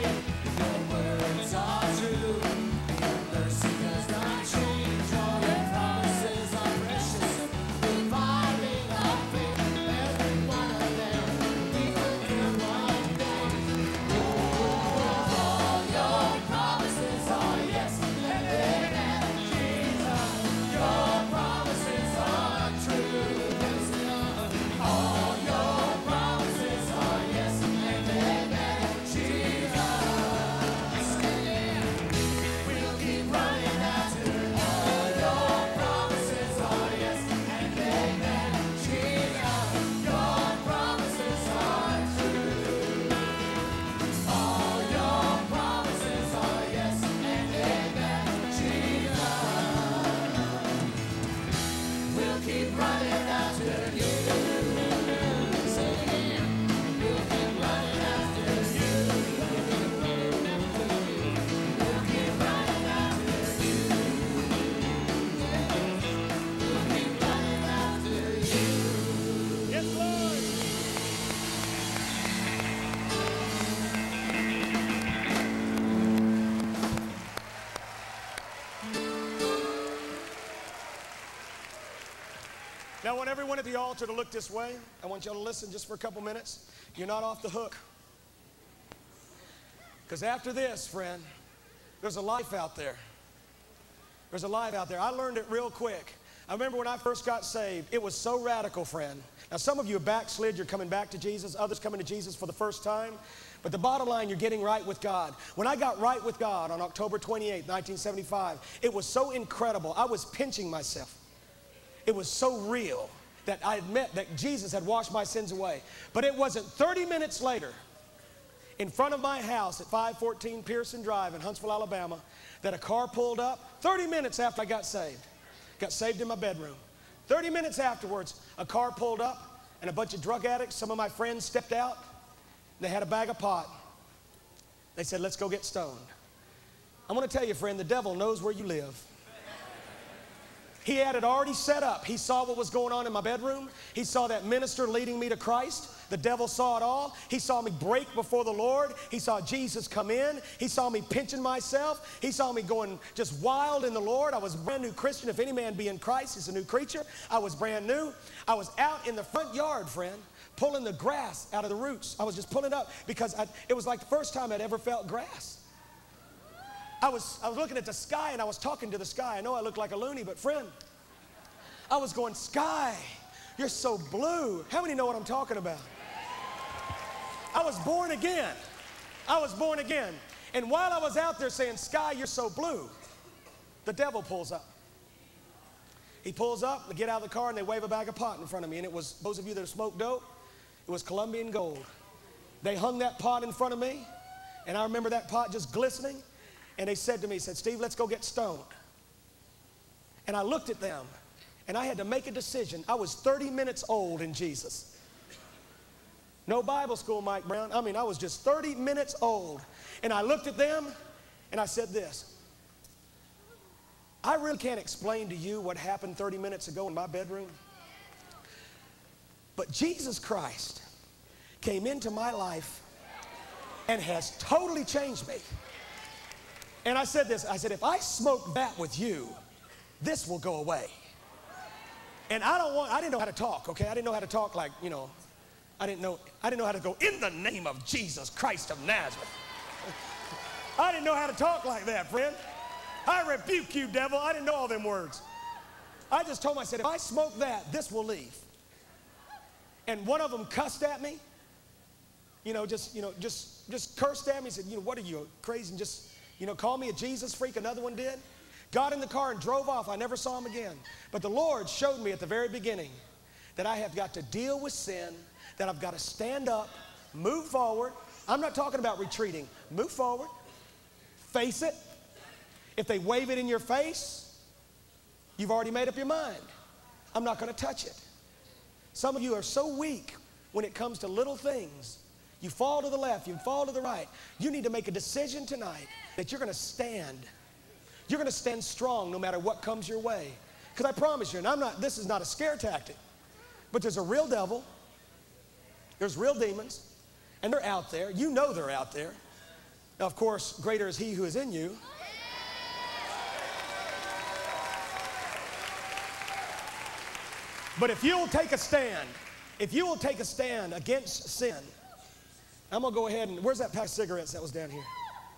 Your words are true. Your mercy does not change. All your want everyone at the altar to look this way. I want y'all to listen just for a couple minutes. You're not off the hook. Because after this, friend, there's a life out there. There's a life out there. I learned it real quick. I remember when I first got saved, it was so radical, friend. Now, some of you are backslid, you're coming back to Jesus, others coming to Jesus for the first time. But the bottom line, you're getting right with God. When I got right with God on October 28, 1975, it was so incredible. I was pinching myself. It was so real that I admit that Jesus had washed my sins away. But it wasn't 30 minutes later, in front of my house at 514 Pearson Drive in Huntsville, Alabama, that a car pulled up 30 minutes after I got saved. Got saved in my bedroom. 30 minutes afterwards, a car pulled up and a bunch of drug addicts, some of my friends stepped out. They had a bag of pot. They said, let's go get stoned. I'm going to tell you, friend, the devil knows where you live. He had it already set up. He saw what was going on in my bedroom. He saw that minister leading me to Christ. The devil saw it all. He saw me break before the Lord. He saw Jesus come in. He saw me pinching myself. He saw me going just wild in the Lord. I was a brand new Christian. If any man be in Christ, he's a new creature. I was brand new. I was out in the front yard, friend, pulling the grass out of the roots. I was just pulling it up because it was like the first time I'd ever felt grass. I was looking at the sky and I was talking to the sky. I know I look like a loony, but friend, I was going, sky, you're so blue. How many know what I'm talking about? I was born again. I was born again. And while I was out there saying, sky, you're so blue, the devil pulls up. He pulls up, they get out of the car and they wave a bag of pot in front of me. And it was, those of you that have smoked dope, it was Colombian gold. They hung that pot in front of me and I remember that pot just glistening. And they said to me, Steve, let's go get stoned. And I looked at them and I had to make a decision. I was 30 minutes old in Jesus. No Bible school, Mike Brown. I mean, I was just 30 minutes old. And I looked at them and I said this. I really can't explain to you what happened 30 minutes ago in my bedroom. But Jesus Christ came into my life and has totally changed me. And I said this, I said, if I smoke that with you, this will go away. And I didn't know how to talk, okay? I didn't know how to talk like, you know, I didn't know how to go, in the name of Jesus Christ of Nazareth. I didn't know how to talk like that, friend. I rebuke you, devil. I didn't know all them words. I just told him, I said, if I smoke that, this will leave. And one of them cussed at me, just cursed at me. He said, what are you, crazy? And just, call me a Jesus freak. Another one did. Got in the car and drove off. I never saw him again. But the Lord showed me at the very beginning that I have got to deal with sin, that I've got to stand up, move forward. I'm not talking about retreating. Move forward. Face it. If they wave it in your face, you've already made up your mind. I'm not going to touch it. Some of you are so weak when it comes to little things. You fall to the left, you fall to the right. You need to make a decision tonight that you're going to stand. You're going to stand strong no matter what comes your way. Because I promise you, and this is not a scare tactic, but there's a real devil, there's real demons, and they're out there. You know they're out there. Now, of course, greater is he who is in you. But if you'll take a stand, against sin, I'm going to go ahead and, where's that pack of cigarettes that was down here?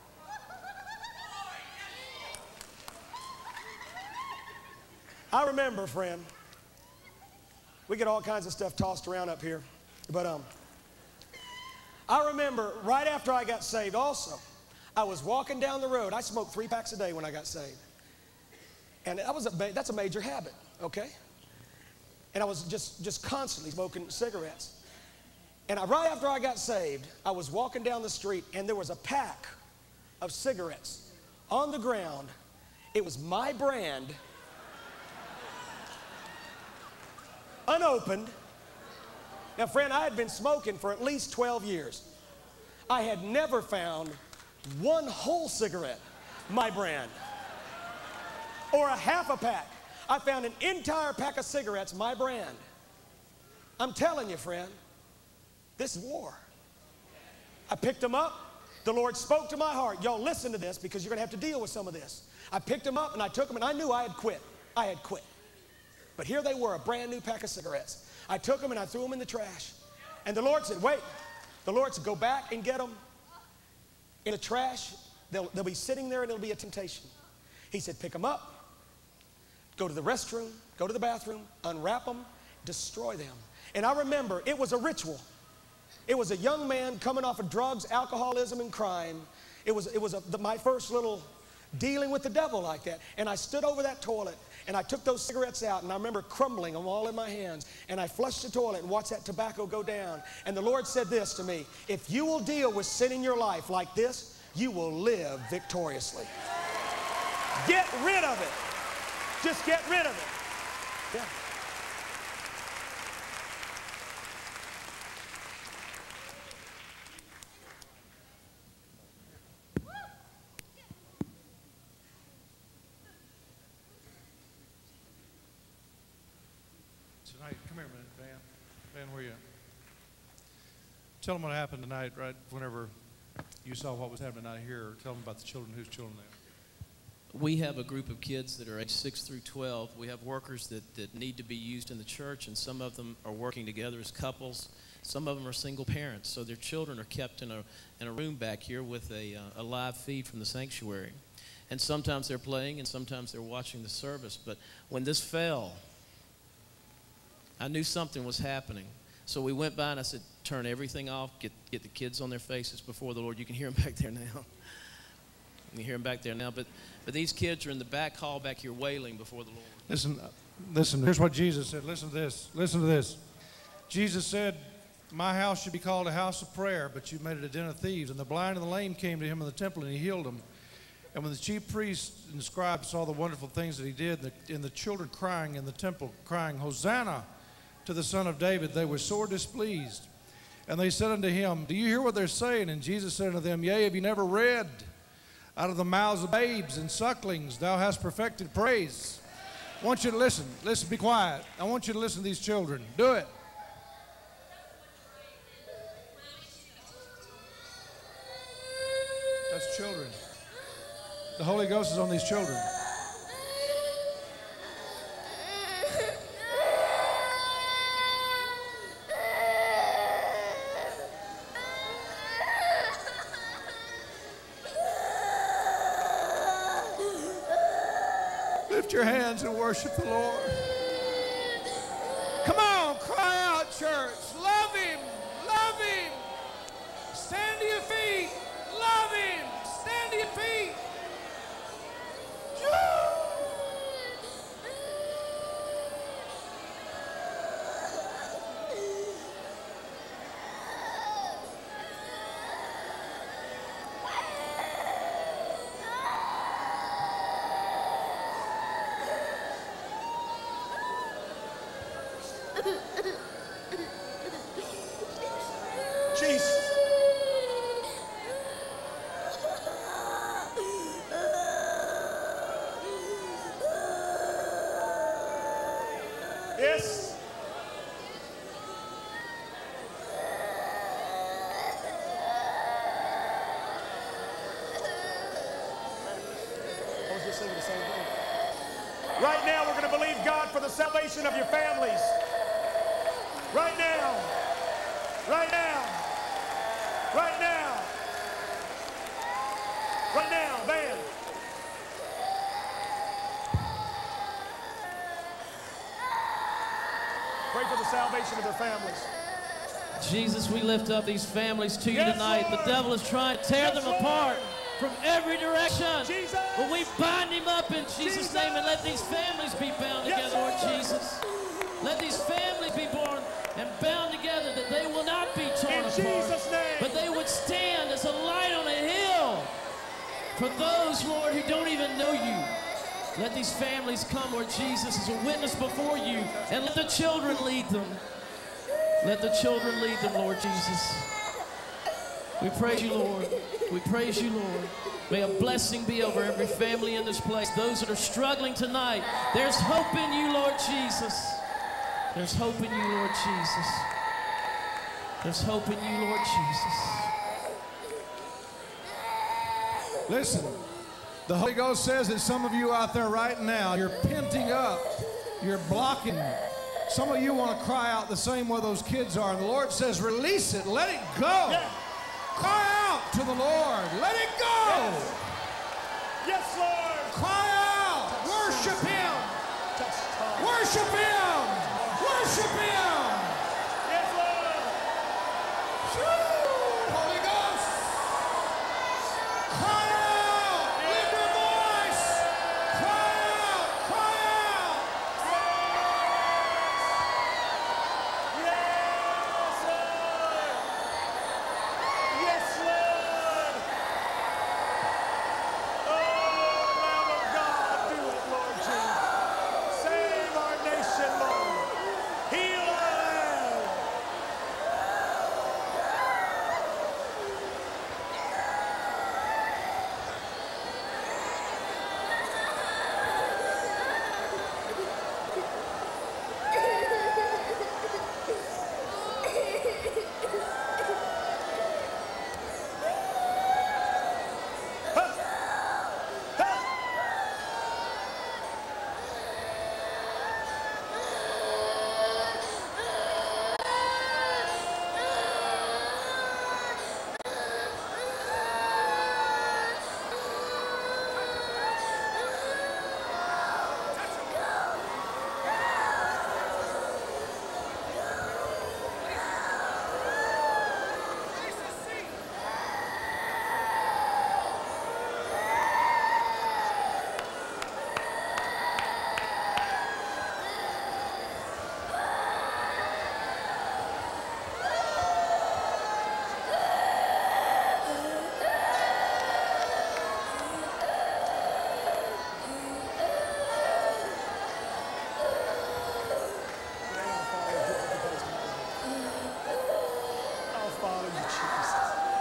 I remember, friend, we get all kinds of stuff tossed around up here, but I remember right after I got saved also, I was walking down the road. I smoked 3 packs a day when I got saved. And that's a major habit, okay? And I was just constantly smoking cigarettes. And right after I got saved, I was walking down the street and there was a pack of cigarettes on the ground. It was my brand, unopened. Now, friend, I had been smoking for at least 12 years. I had never found one whole cigarette, my brand, or a half a pack. I found an entire pack of cigarettes, my brand. I'm telling you, friend, this is war. I picked them up. The Lord spoke to my heart. Y'all listen to this because you're going to have to deal with some of this. I picked them up and I took them and I knew I had quit. I had quit. But here they were, a brand new pack of cigarettes. I took them and I threw them in the trash. And the Lord said, wait. The Lord said, go back and get them in the trash. They'll be sitting there and it'll be a temptation. He said, pick them up, go to the restroom, go to the bathroom, unwrap them, destroy them. And I remember it was a ritual. It was a young man coming off of drugs, alcoholism, and crime. It was my first little dealing with the devil like that. And I stood over that toilet and I took those cigarettes out, and I remember crumbling them all in my hands. And I flushed the toilet and watched that tobacco go down. And the Lord said this to me: if you will deal with sin in your life like this, you will live victoriously. Get rid of it. Just get rid of it. Yeah. Tonight, come here a minute, Van. Van, where are you at? Tell them what happened tonight, right whenever you saw what was happening out here. Tell them about the children, whose children they are. We have a group of kids that are aged 6 through 12. We have workers that need to be used in the church, and some of them are working together as couples. Some of them are single parents, so their children are kept in a room back here with a live feed from the sanctuary. And sometimes they're playing, and sometimes they're watching the service. But when this fell, I knew something was happening. So we went by and I said, turn everything off, get the kids on their faces before the Lord. You can hear them back there now. You can hear them back there now. But these kids are in the back hall back here wailing before the Lord. Listen, here's what Jesus said. Listen to this. Jesus said, my house should be called a house of prayer, but you've made it a den of thieves. And the blind and the lame came to him in the temple, and he healed them. And when the chief priests and the scribes saw the wonderful things that he did, and the children crying in the temple, crying, Hosanna to the Son of David, they were sore displeased. And they said unto him, do you hear what they're saying? And Jesus said unto them, yea, have you never read, out of the mouths of babes and sucklings thou hast perfected praise? I want you to listen. Listen, be quiet. I want you to listen to these children. Do it. That's children. The Holy Ghost is on these children. Lift your hands and worship the Lord. Come on, cry out, church. Love Him. Love Him. Stand to your feet. Love Him. Stand to your feet. Jesus. Yes. I was just singing the same thing. Right now, we're going to believe God for the salvation of your families. Right now. Right now. Right now. Right now, Van. Pray for the salvation of their families. Jesus, we lift up these families to you Yes, tonight. Lord. The devil is trying to tear Yes, them Lord. apart from every direction. Jesus. But we bind him up in Jesus' Jesus. name and let these families be bound Yes, together, Lord Lord. Jesus. Let these families be born and bound together, that they will not be torn In apart, Jesus' name. but they would stand as a light on a hill for those, Lord, who don't even know you. Let these families come, Lord Jesus, as a witness before you, and let the children lead them. Let the children lead them, Lord Jesus. We praise you, Lord. We praise you, Lord. May a blessing be over every family in this place. Those that are struggling tonight, there's hope in you, Lord Jesus. There's hope in you, Lord Jesus. There's hope in you, Lord Jesus. Listen, the Holy Ghost says that some of you out there right now, you're penting up You're blocking. Some of you want to cry out the same way those kids are. And the Lord says, release it. Let it go. Yeah. Cry out to the Lord. Let it go. Yes, Lord. Cry out. Worship Him. Touch Tom. Worship Him. Worship Him. Yes, Lord. Woo! Holy Ghost. Cry out. Lift your voice. Cry out. Cry out. Yes, Lord. Yes, Lord. Oh, Lamb of God, do it, Lord Jesus. Save our nation, Lord. Heal our land. I'll follow you, Jesus.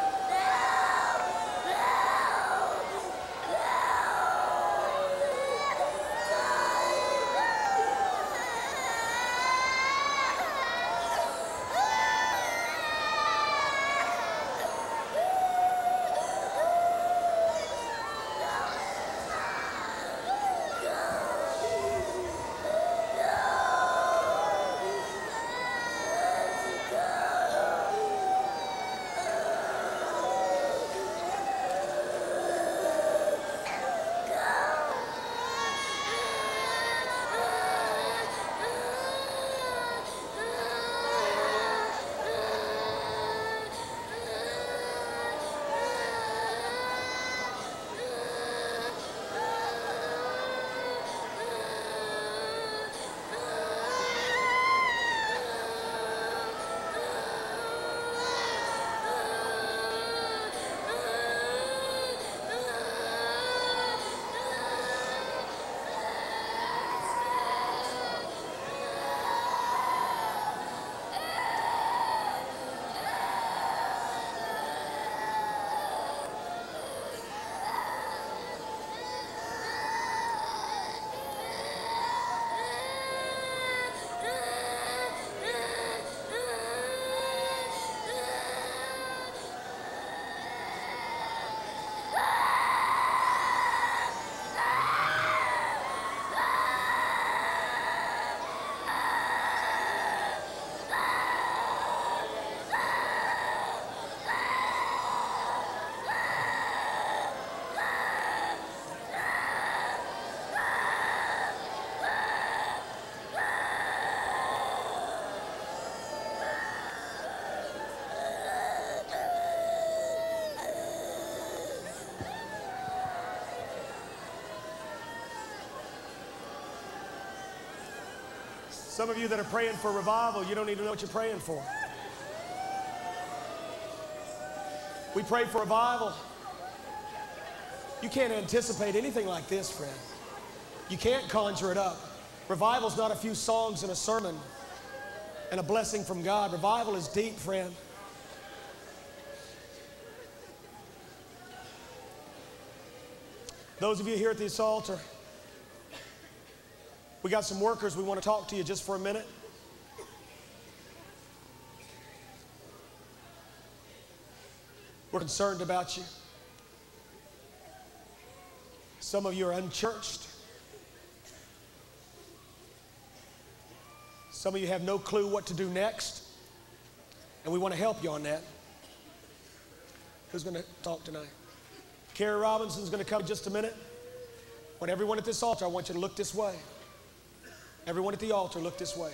Some of you that are praying for revival, you don't even know what you're praying for. We pray for revival. You can't anticipate anything like this, friend. You can't conjure it up. Revival's not a few songs and a sermon and a blessing from God. Revival is deep, friend. Those of you here at this altar, we got some workers. We want to talk to you just for a minute. We're concerned about you. Some of you are unchurched. Some of you have no clue what to do next, and we want to help you on that. Who's going to talk tonight? Carrie Robinson's going to come in just a minute. When everyone at this altar, I want you to look this way. Everyone at the altar, look this way.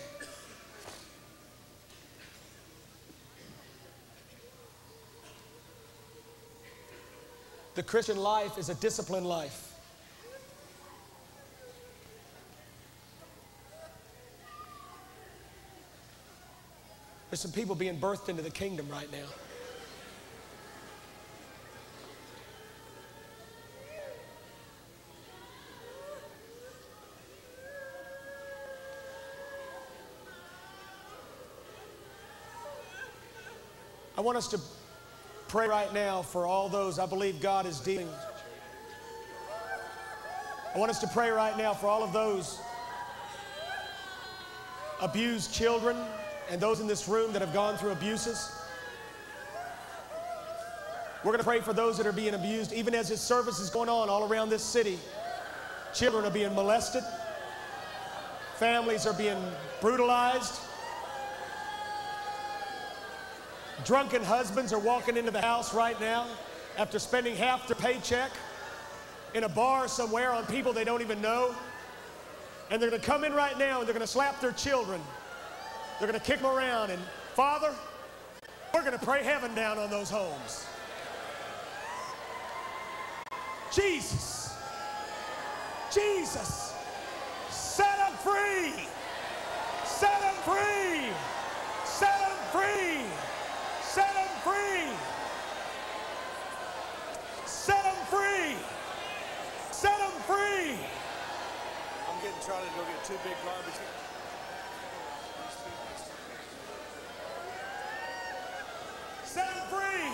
The Christian life is a disciplined life. There's some people being birthed into the kingdom right now. I want us to pray right now for all those I believe God is dealing. I want us to pray right now for all of those abused children and those in this room that have gone through abuses. We're going to pray for those that are being abused. Even as this service is going on all around this city, children are being molested. Families are being brutalized. Drunken husbands are walking into the house right now after spending half their paycheck in a bar somewhere on people they don't even know. And they're going to come in right now and they're going to slap their children. They're going to kick them around. And Father, we're going to pray heaven down on those homes. Jesus, Jesus, set them free, set them free, set them free, set them free, set them free, set them free. I'm getting Charlie to go get 2 big garbage. Set them free.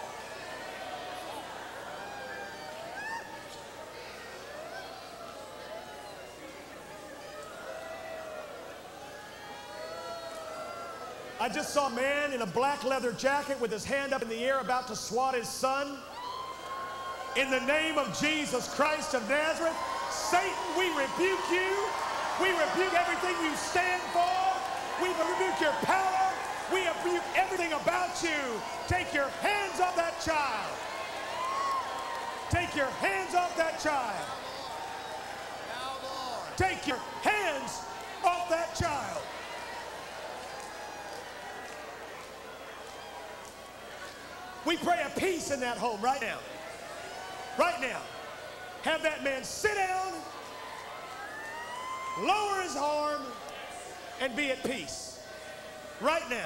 I just saw a man in a black leather jacket with his hand up in the air about to swat his son. In the name of Jesus Christ of Nazareth, Satan, we rebuke you. We rebuke everything you stand for. We rebuke your power. We rebuke everything about you. Take your hands off that child. Take your hands off that child. Take your hands off that child. We pray a peace in that home right now. Right now. Have that man sit down, lower his arm, and be at peace. Right now.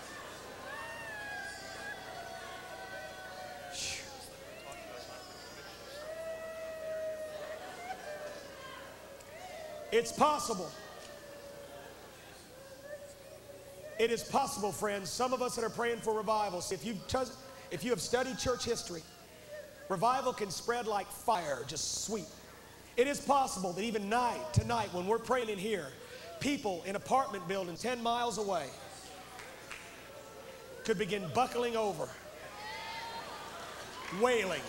It's possible. It is possible, friends. Some of us that are praying for revival, if you have studied church history, revival can spread like fire, just sweep. It is possible that even tonight, when we're praying in here, people in apartment buildings 10 miles away could begin buckling over, wailing.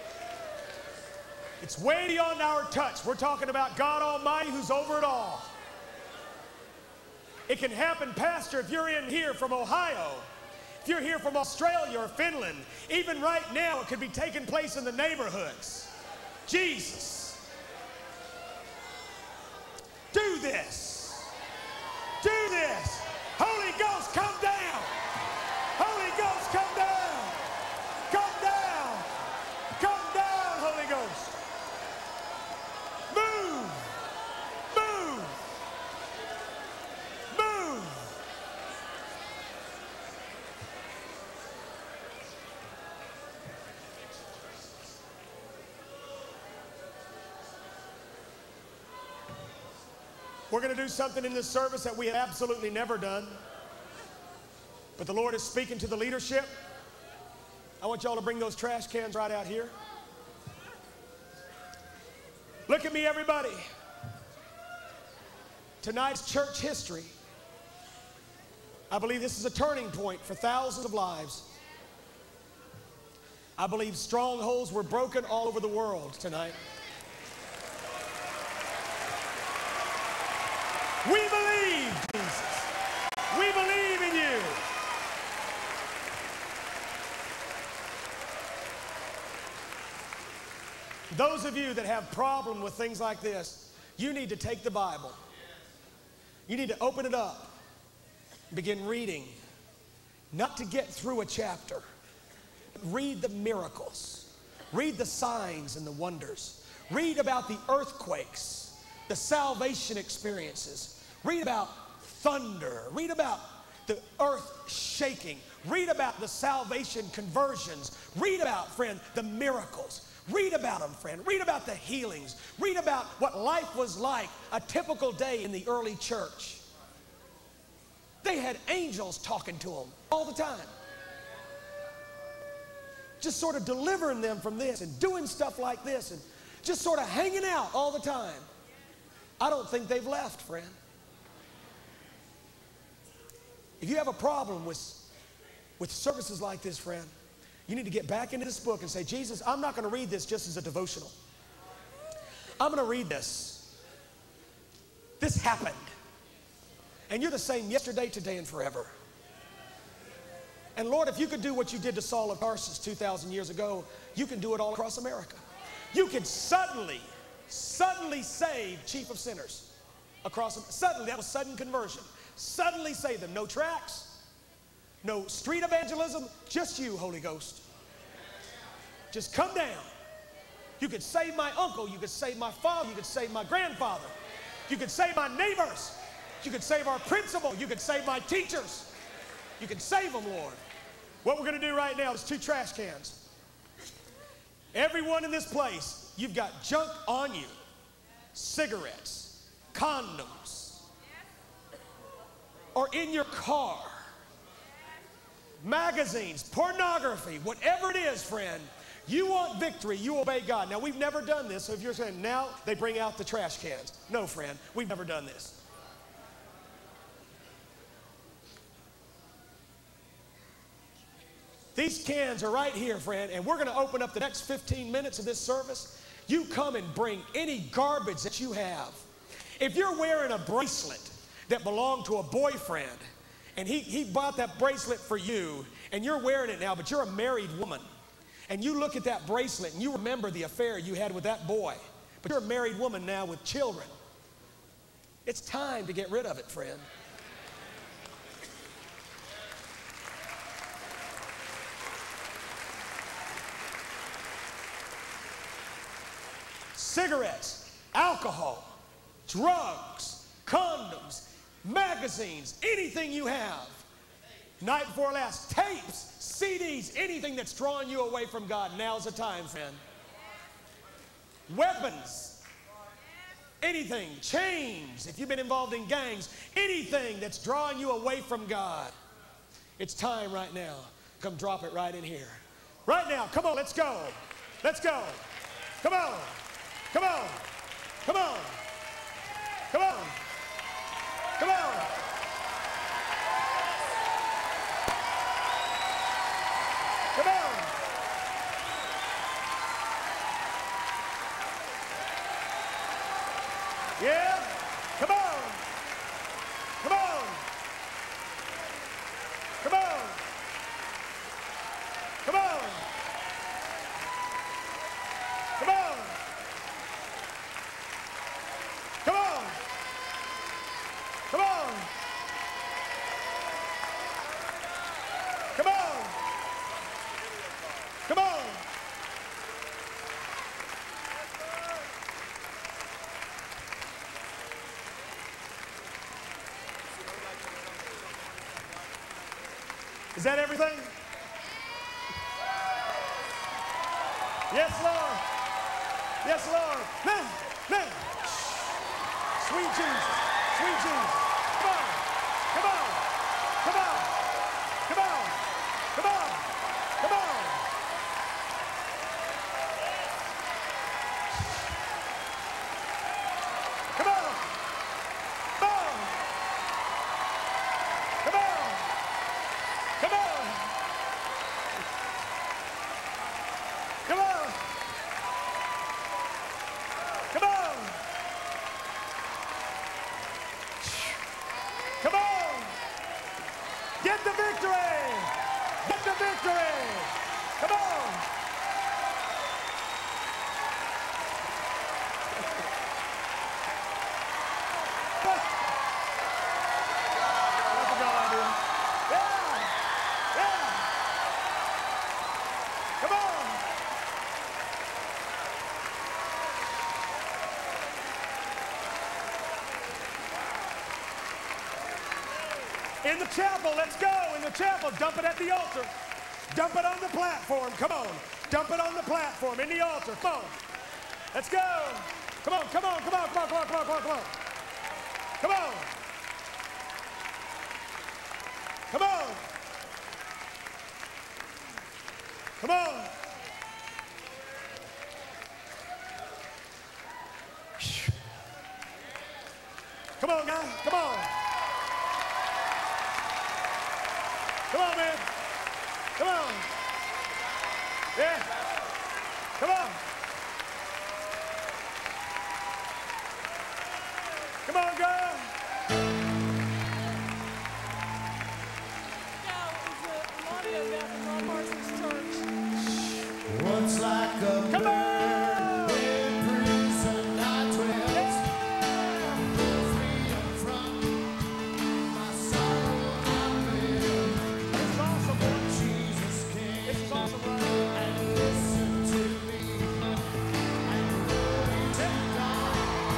It's way beyond our touch. We're talking about God Almighty who's over it all. It can happen, Pastor, if you're in here from Ohio, if you're here from Australia or Finland, even right now it could be taking place in the neighborhoods. Jesus, do this. Do this. Holy Ghost, come down. Holy Ghost, come down. Come down. Come down, Holy Ghost. Move. Move. Move. We're going to do something in this service that we have absolutely never done. But the Lord is speaking to the leadership. I want y'all to bring those trash cans right out here. Look at me, everybody. Tonight's church history. I believe this is a turning point for thousands of lives. I believe strongholds were broken all over the world tonight. We believe, Jesus. Those of you that have problem with things like this, you need to take the Bible. You need to open it up, begin reading, not to get through a chapter. Read the miracles. Read the signs and the wonders. Read about the earthquakes, the salvation experiences. Read about thunder. Read about the earth shaking. Read about the salvation conversions. Read about, friend, the miracles. Read about them, friend. Read about the healings. Read about what life was like, a typical day in the early church. They had angels talking to them all the time. Just sort of delivering them from this and doing stuff like this and just sort of hanging out all the time. I don't think they've left, friend. If you have a problem with services like this, friend, you need to get back into this book and say, Jesus, I'm not going to read this just as a devotional. I'm going to read this. This happened. And you're the same yesterday, today, and forever. And Lord, if you could do what you did to Saul of Tarsus 2,000 years ago, you can do it all across America. You can suddenly save chief of sinners across. Suddenly, that was sudden conversion. Suddenly save them. No tracts, no street evangelism, just you, Holy Ghost. Just come down. You could save my uncle, you could save my father, you could save my grandfather, you could save my neighbors, you could save our principal, you could save my teachers. You can save them, Lord. What we're going to do right now is 2 trash cans. Everyone in this place, you've got junk on you. Cigarettes, condoms, or in your car, magazines, pornography, whatever it is, friend. You want victory, you obey God. Now, we've never done this, so if you're saying, now they bring out the trash cans. No, friend, we've never done this. These cans are right here, friend, and we're going to open up the next 15 minutes of this service. You come and bring any garbage that you have. If you're wearing a bracelet that belonged to a boyfriend, and he bought that bracelet for you, and you're wearing it now, but you're a married woman, and you look at that bracelet and you remember the affair you had with that boy, but you're a married woman now with children. It's time to get rid of it, friend. Cigarettes, alcohol, drugs, condoms, magazines, anything you have. Night before last, tapes, CDs, anything that's drawing you away from God. Now's the time, friend. Weapons, anything, chains, if you've been involved in gangs, anything that's drawing you away from God. It's time right now. Come drop it right in here. Right now, come on, let's go. Let's go. Come on. Come on. Come on. Come on. Come on. Come on. Yeah. Come on. Come on. Come on. Come on. Come on. Come on. Come on. Come on. Come on. Is that everything? Yes, Lord. Yes, Lord. Now, now. Sweet Jesus. Sweet Jesus. Come on. Come on. Come on. Come on. Come on. Come on. Come on. Come on. Come on. Come on. Come on. Come on. Come on. In the chapel, let's go. In the chapel, dump it at the altar. Dump it on the platform. Come on. Dump it on the platform, in the altar. Come on. Let's go. Come on, come on, come on, come on, come on, come on, come on, come on. Come on. Come on. Come on. Come on, guys. Come on. Come on, man. Come on. Yeah. Come on. Come on, girl. Now is an audio now from Ron Parsons Church. Once like a Come on. bird in prison I dwelt. Freedom from my sorrow I felt. It's awesome, boy. Jesus came This is awesome, brother. and listened to me. And glory to God.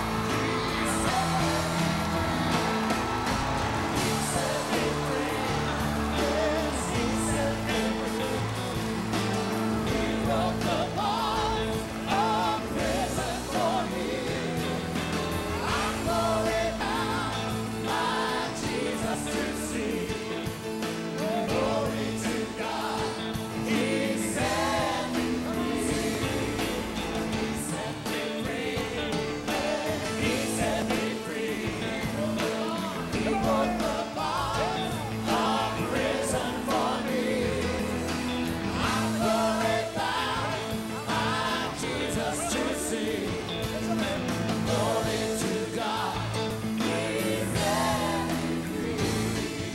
He set me free. Yes, He set me free. He broke the bonds of prison for me. I'm going out, my Jesus to see. Glory to God. He set me free. He set me free. He set me free. He broke the bonds of prison for me. I'm going back, my Jesus to see. Glory to God. He set me free.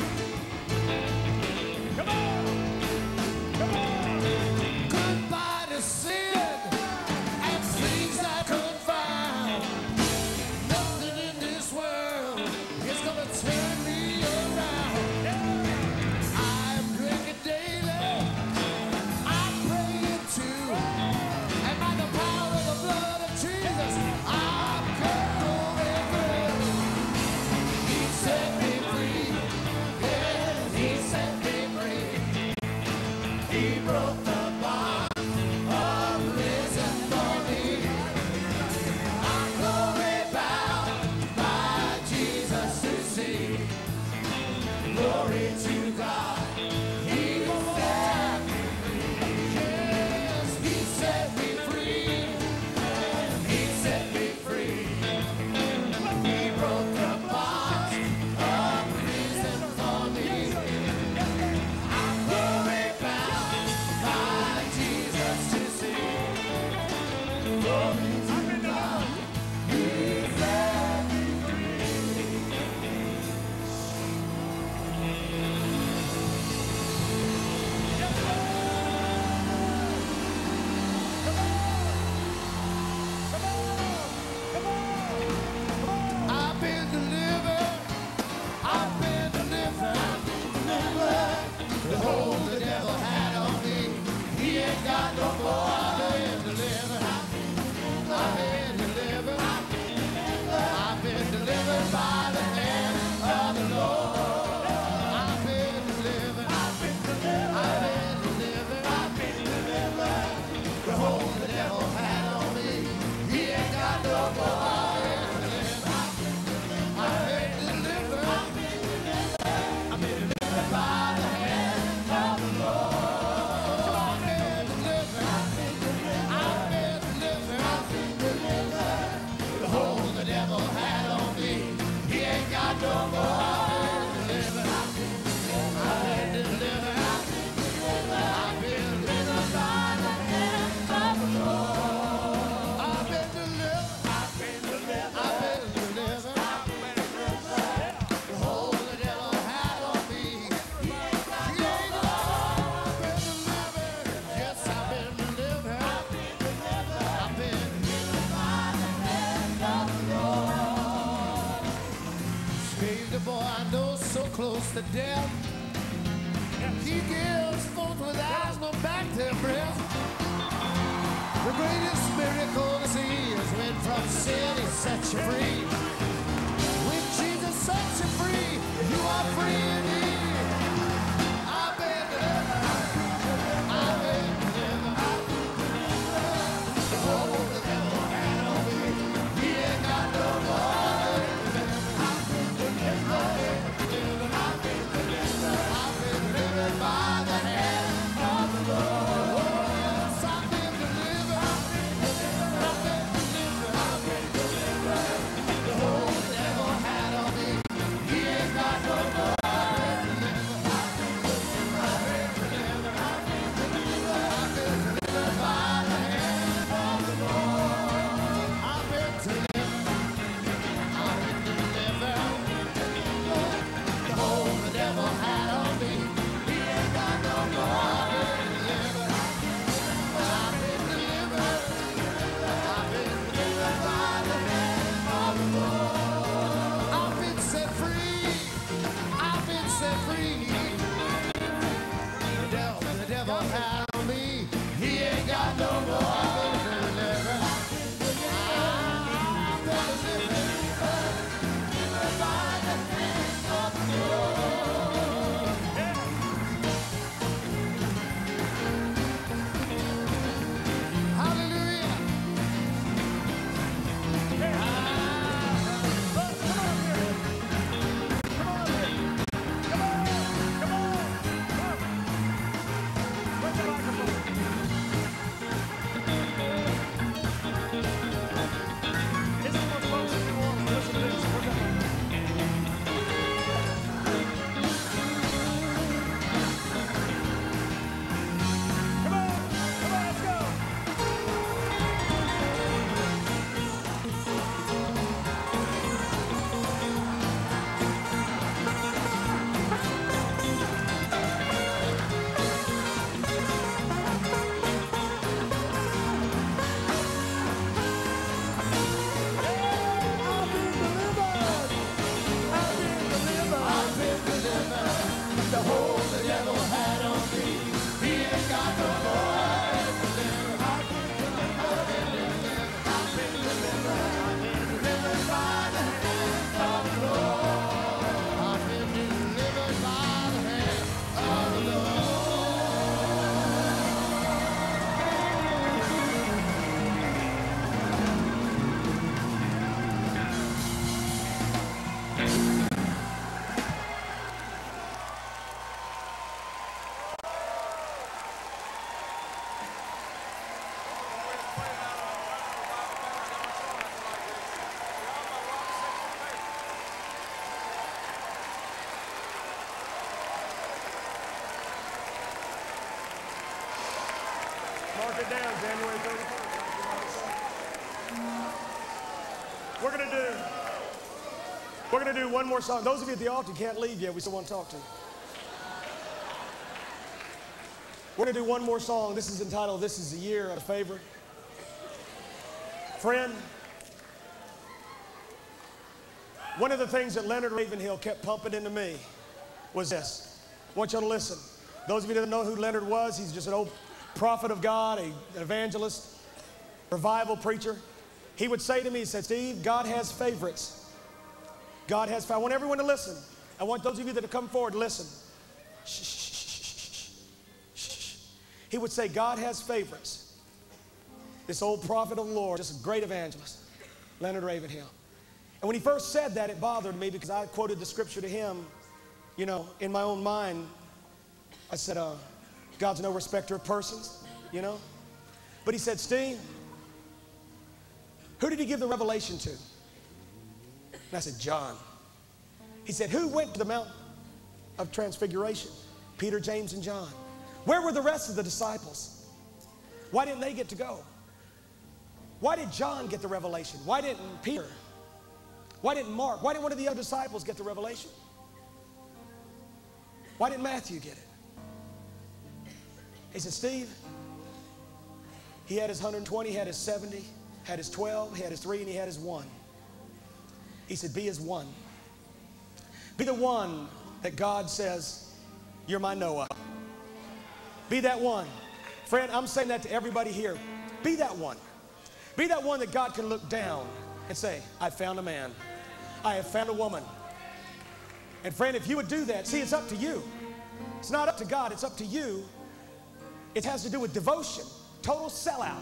Come on. Come on. Goodbye to sin and things I could find. Nothing in this world is gonna turn me around. I'm drinking daily, I'm praying too, and by the power of the blood of Jesus, I'm going through. He set me free, yes, He set me free. He broke the bond of prison for me. I'm going bound by Jesus to see. Glory to God. He set me free. Yes, He set me free. He set me free. He broke the bonds of prison for me. I'm going bound by Jesus to see. Glory to God. He set me I've been delivered. I've been delivered. I've been delivered. The hold the devil had on me. He ain't got no more. I've been delivered. I've been delivered. I've been delivered by the hand of the Lord. I've been delivered. I've been delivered. I've been delivered. I've been delivered. The hold the devil had on me. He ain't got no more. I've been delivered. I've been delivered. I've been delivered by the hand of the Lord. I've been delivered. I've been delivered. I've been delivered. The hold the devil had on me. He ain't got no more. I've been delivered. I've been delivered. I've been delivered by the hand of the Lord. I've been delivered. I've been delivered. I've been delivered. The hold the devil had on me. He ain't got no more. I've been delivered. Yes, I've been delivered. I've been delivered. I've been delivered by the hand of the Lord. Saved the boy I know so close to death. He gives folks with asthma back their breath. The greatest miracle to see is when from sin He sets you free. When Jesus sets you free, you are free indeed. it down, January 31st. We're gonna do one more song. Those of you at the altar can't leave yet. We still want to talk to you. We're gonna do one more song. This is entitled "This Is the Year of Favor." Friend, one of the things that Leonard Ravenhill kept pumping into me was this. I want you to listen. Those of you that don't know who Leonard was, he's just an old prophet of God, an evangelist, revival preacher. He would say to me, he said, Steve, God has favorites. God has, I want everyone to listen. I want those of you that have come forward to listen. Shh, shh, shh, shh, shh. He would say, God has favorites. This old prophet of the Lord, just a great evangelist, Leonard Ravenhill. And when he first said that, it bothered me because I quoted the scripture to him, you know, in my own mind. I said, God's no respecter of persons, you know. But he said, Steve, who did he give the revelation to? And I said, John. He said, who went to the Mount of Transfiguration? Peter, James, and John. Where were the rest of the disciples? Why didn't they get to go? Why did John get the revelation? Why didn't Peter? Why didn't Mark? Why didn't one of the other disciples get the revelation? Why didn't Matthew get it? He said, Steve, he had his 120, he had his 70, had his 12, he had his 3, and he had his 1. He said, be his one. Be the one that God says, you're my Noah. Be that one. Friend, I'm saying that to everybody here. Be that one. Be that one that God can look down and say, I found a man. I have found a woman. And friend, if you would do that, see, it's up to you. It's not up to God, it's up to you. It has to do with devotion, total sellout.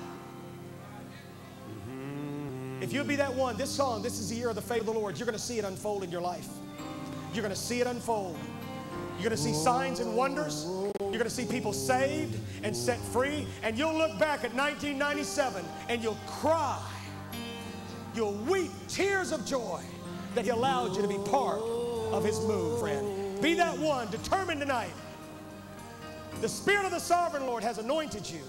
If you'll be that one, this song, this is the year of the favor of the Lord, you're going to see it unfold in your life. You're going to see it unfold. You're going to see signs and wonders. You're going to see people saved and set free. And you'll look back at 1997 and you'll cry. You'll weep tears of joy that he allowed you to be part of his move, friend. Be that one, determined tonight. The Spirit of the Sovereign Lord has anointed you.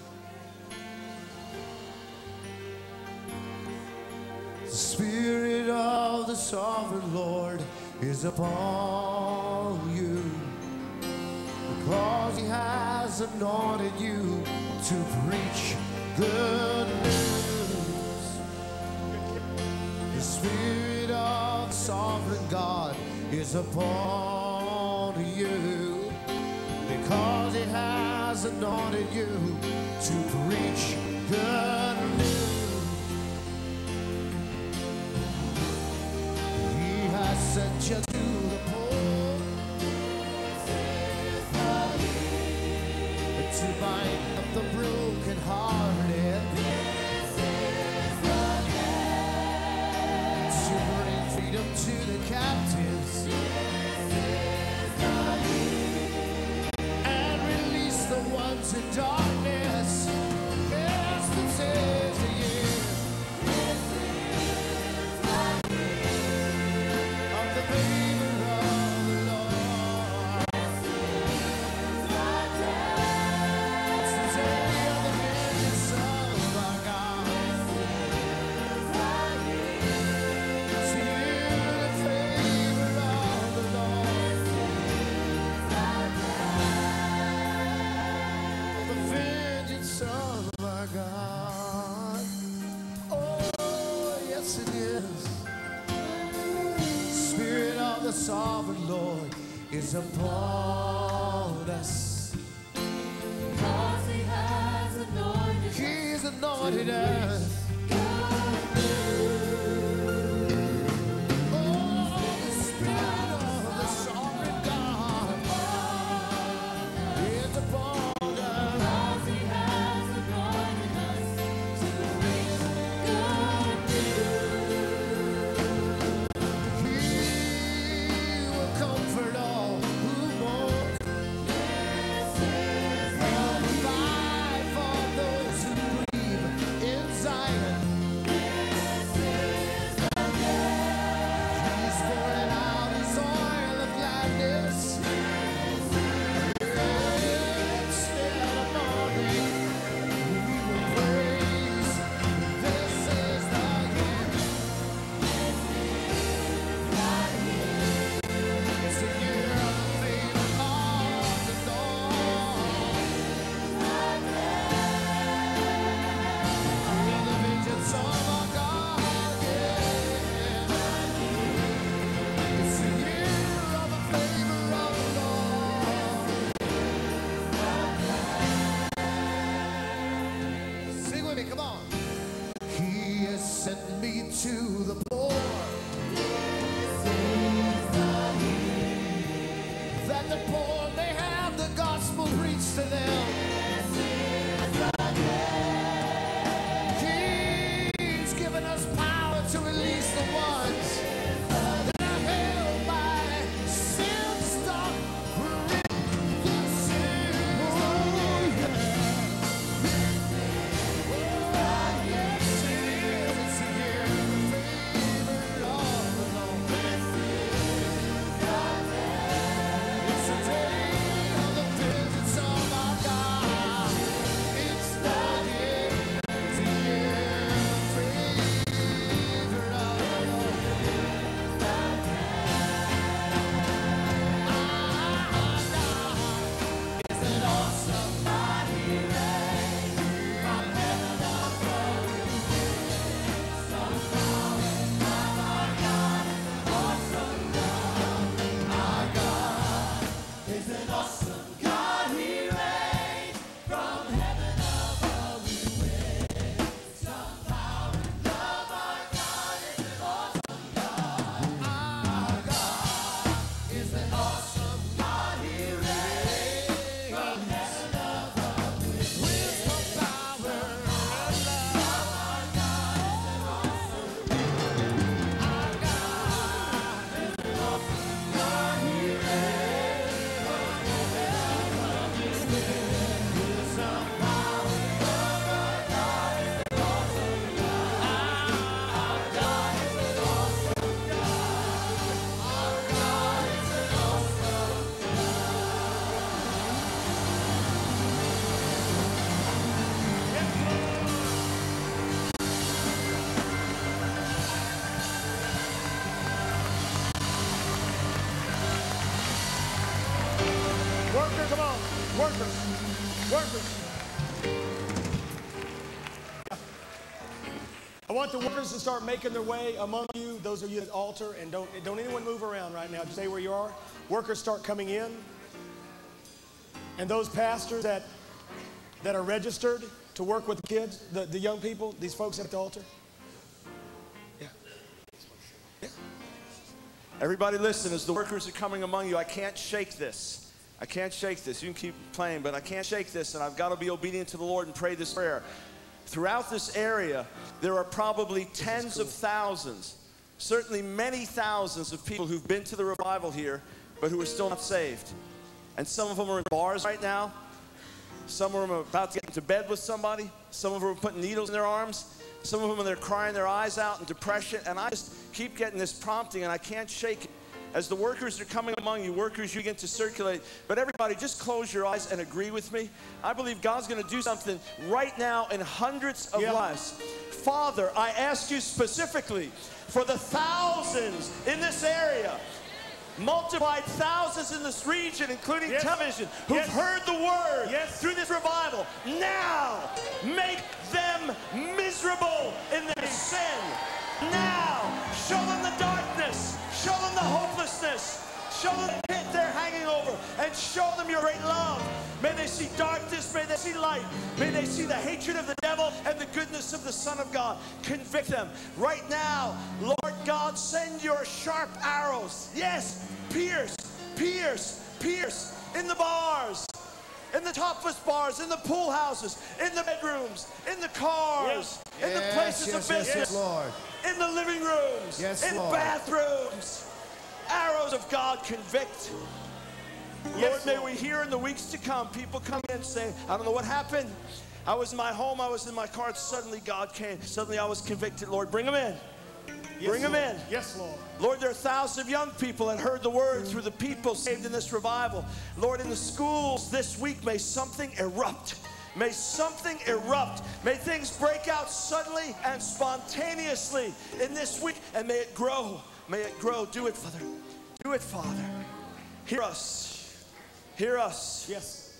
The Spirit of the Sovereign Lord is upon you, because he has anointed you to preach good news. The Spirit of the Sovereign God is upon you, because he has anointed you to preach good news. Sent you to the poor, to bind up the brokenhearted, to bring freedom to the captives, and release the ones in darkness. Yes, this is the year. Sovereign Lord is upon us, because he has anointed. He's anointed us. Zion. come on. Workers. Workers. I want the workers to start making their way among you, those of you at the altar, and don't anyone move around right now. Just stay where you are. Workers start coming in. And those pastors that are registered to work with the kids, the young people, these folks at the altar. Yeah. Yeah. Everybody listen, as the workers are coming among you, I can't shake this. I can't shake this. You can keep playing, but I can't shake this, and I've got to be obedient to the Lord and pray this prayer. Throughout this area, there are probably tens of thousands, certainly many thousands of people who've been to the revival here, but who are still not saved. And some of them are in bars right now. Some of them are about to get into bed with somebody. Some of them are putting needles in their arms. Some of them are crying their eyes out in depression. And I just keep getting this prompting, and I can't shake it. As the workers are coming among you, workers, you begin to circulate. But everybody, just close your eyes and agree with me. I believe God's going to do something right now in hundreds of lives. Father, I ask you specifically for the thousands in this area, multiplied thousands in this region, including television, who've heard the word through this revival. Now, make them miserable in their sin. Now, show them the darkness. Show them the hopelessness. Show them the pit they're hanging over. And show them your great love. May they see darkness. May they see light. May they see the hatred of the devil and the goodness of the Son of God. Convict them. Right now, Lord God, send your sharp arrows. Yes, pierce, pierce, pierce in the bars, in the topless bars, in the pool houses, in the bedrooms, in the cars, in the places of business, Lord. in the living rooms, in Lord. bathrooms. Arrows of God convict. Lord, may we hear in the weeks to come people come in saying, I don't know what happened. I was in my home, I was in my car, suddenly God came. Suddenly I was convicted. Lord, bring them in. Bring them in. Yes, Lord. Lord, there are thousands of young people that heard the word through the people saved in this revival. Lord, in the schools this week, may something erupt. May something erupt. May things break out suddenly and spontaneously in this week, and may it grow. May it grow. Do it, Father. Do it, Father. Hear us. Hear us. Yes.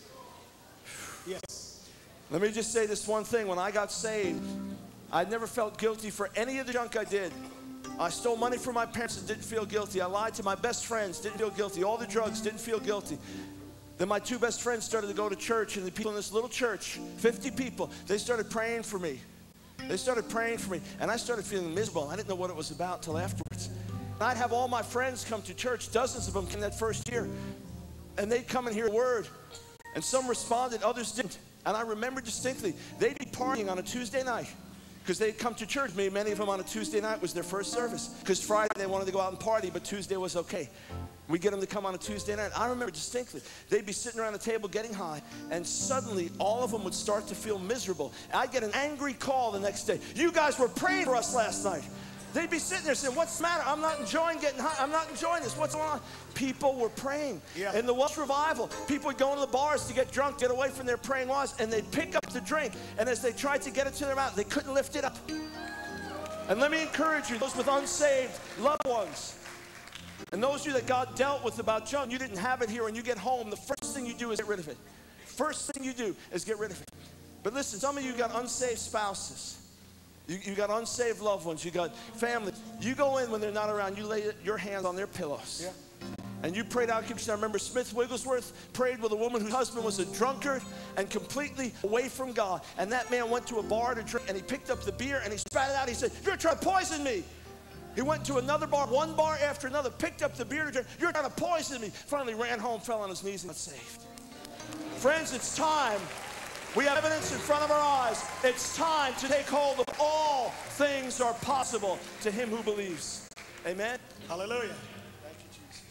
Yes. Let me just say this one thing. When I got saved, I never felt guilty for any of the junk I did. I stole money from my parents and didn't feel guilty. I lied to my best friends, didn't feel guilty. All the drugs, didn't feel guilty. Then my two best friends started to go to church, and the people in this little church, 50 people, they started praying for me. They started praying for me, and I started feeling miserable. I didn't know what it was about until afterwards. And I'd have all my friends come to church, dozens of them came that first year, and they'd come and hear a word, and some responded, others didn't. And I remember distinctly, they'd be partying on a Tuesday night, because they'd come to church. Many of them on a Tuesday night was their first service, because Friday they wanted to go out and party, but Tuesday was okay. We get them to come on a Tuesday night. I remember distinctly, they'd be sitting around the table getting high, and suddenly all of them would start to feel miserable. I'd get an angry call the next day. You guys were praying for us last night. They'd be sitting there saying, what's the matter? I'm not enjoying getting high. I'm not enjoying this. What's going on? People were praying. In the Welsh revival, people would go into the bars to get drunk, get away from their praying wives, and they'd pick up the drink, and as they tried to get it to their mouth, they couldn't lift it up. And let me encourage you, those with unsaved loved ones, and those of you that God dealt with about junk, you didn't have it here, and you get home, the first thing you do is get rid of it. First thing you do is get rid of it. But listen, some of you got unsaved spouses. You got unsaved loved ones. You got family. You go in when they're not around. You lay your hands on their pillows. And you prayed out. I remember Smith Wigglesworth prayed with a woman whose husband was a drunkard and completely away from God. And that man went to a bar to drink, and he picked up the beer and he spat it out. He said, you're trying to poison me. He went to another bar, one bar after another, picked up the beer to drink. You're trying to poison me. Finally ran home, fell on his knees, and got saved. Friends, it's time. We have evidence in front of our eyes. It's time to take hold of all things are possible to him who believes. Amen. Hallelujah. Thank you, Jesus.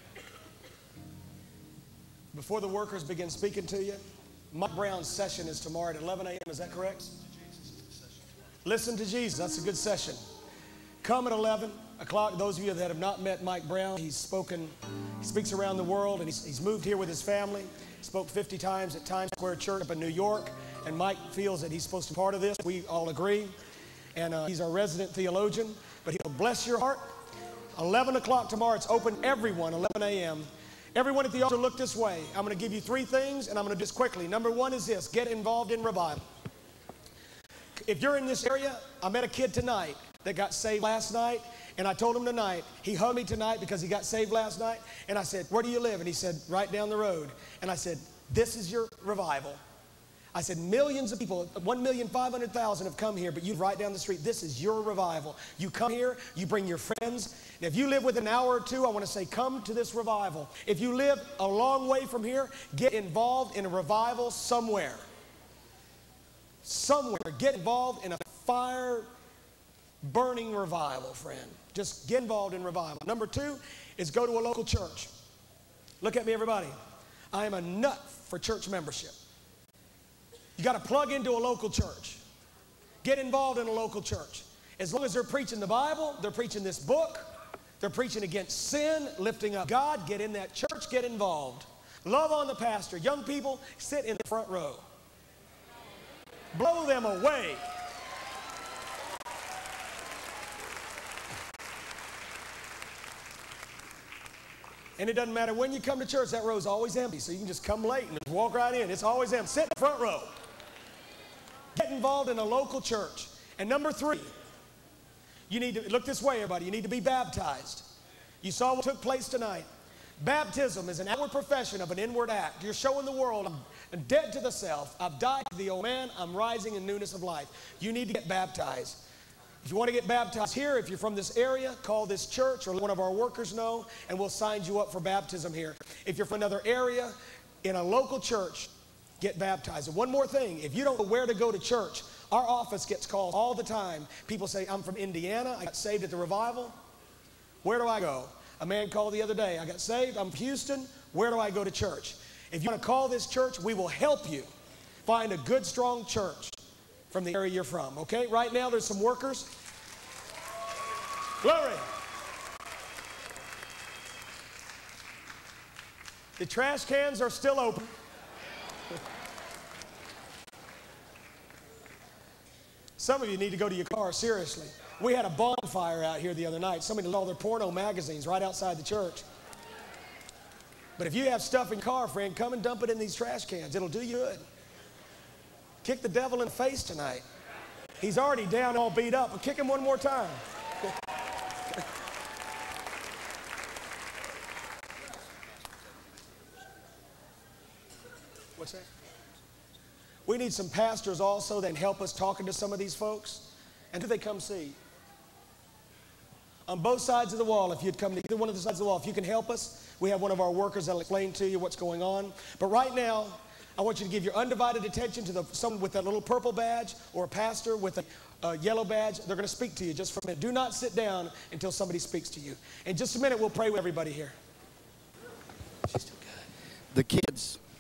Before the workers begin speaking to you, Mike Brown's session is tomorrow at 11 a.m. Is that correct? Listen to Jesus. That's a good session. Come at 11 o'clock. Those of you that have not met Mike Brown, he speaks around the world, and he's moved here with his family. Spoke 50 times at Times Square Church up in New York, and Mike feels that he's supposed to be part of this. We all agree, and he's our resident theologian, but he'll bless your heart. 11 o'clock tomorrow, it's open everyone, 11 a.m., Everyone at the altar, look this way. I'm going to give you 3 things, and I'm going to do this quickly. Number 1 is this: get involved in revival. If you're in this area, I met a kid tonight that got saved last night, and I told him tonight, he hugged me tonight because he got saved last night, and I said, where do you live? And he said, right down the road. And I said, this is your revival. I said, millions of people, 1,500,000 have come here, but you right down the street. This is your revival. You come here, you bring your friends. And if you live within an hour or 2, I want to say, come to this revival. If you live a long way from here, get involved in a revival somewhere. Somewhere. Get involved in a fire-burning revival, friend. Just get involved in revival. Number 2 is go to a local church. Look at me, everybody. I am a nut for church membership. You got to plug into a local church. Get involved in a local church. As long as they're preaching the Bible, they're preaching this book, they're preaching against sin, lifting up God, get in that church, get involved. Love on the pastor. Young people, sit in the front row. Blow them away. And it doesn't matter when you come to church, that row's always empty. So you can just come late and just walk right in. It's always empty. Sit in the front row. Get involved in a local church. And number 3, you need to, look this way, everybody. You need to be baptized. You saw what took place tonight. Baptism is an outward profession of an inward act. You're showing the world, I'm dead to the self. I've died to the old man. I'm rising in newness of life. You need to get baptized. If you want to get baptized here, if you're from this area, call this church or let one of our workers know, and we'll sign you up for baptism here. If you're from another area, in a local church, get baptized. And one more thing, if you don't know where to go to church, our office gets calls all the time. People say, I'm from Indiana, I got saved at the revival. Where do I go? A man called the other day, I got saved, I'm from Houston, where do I go to church? If you want to call this church, we will help you find a good, strong church from the area you're from, okay? Right now, there's some workers. Glory. The trash cans are still open. Some of you need to go to your car, seriously. We had a bonfire out here the other night. Somebody left all their porno magazines right outside the church. But if you have stuff in your car, friend, come and dump it in these trash cans. It'll do you good. Kick the devil in the face tonight. He's already down all beat up, but kick him one more time. What's that? We need some pastors also that help us talking to some of these folks. And who they come see? On both sides of the wall, if you'd come to either one of the sides of the wall, if you can help us, we have one of our workers that'll explain to you what's going on. But right now, I want you to give your undivided attention to someone with that little purple badge or a pastor with a yellow badge. They're going to speak to you just for a minute. Do not sit down until somebody speaks to you. In just a minute, we'll pray with everybody here. She's too good. The kids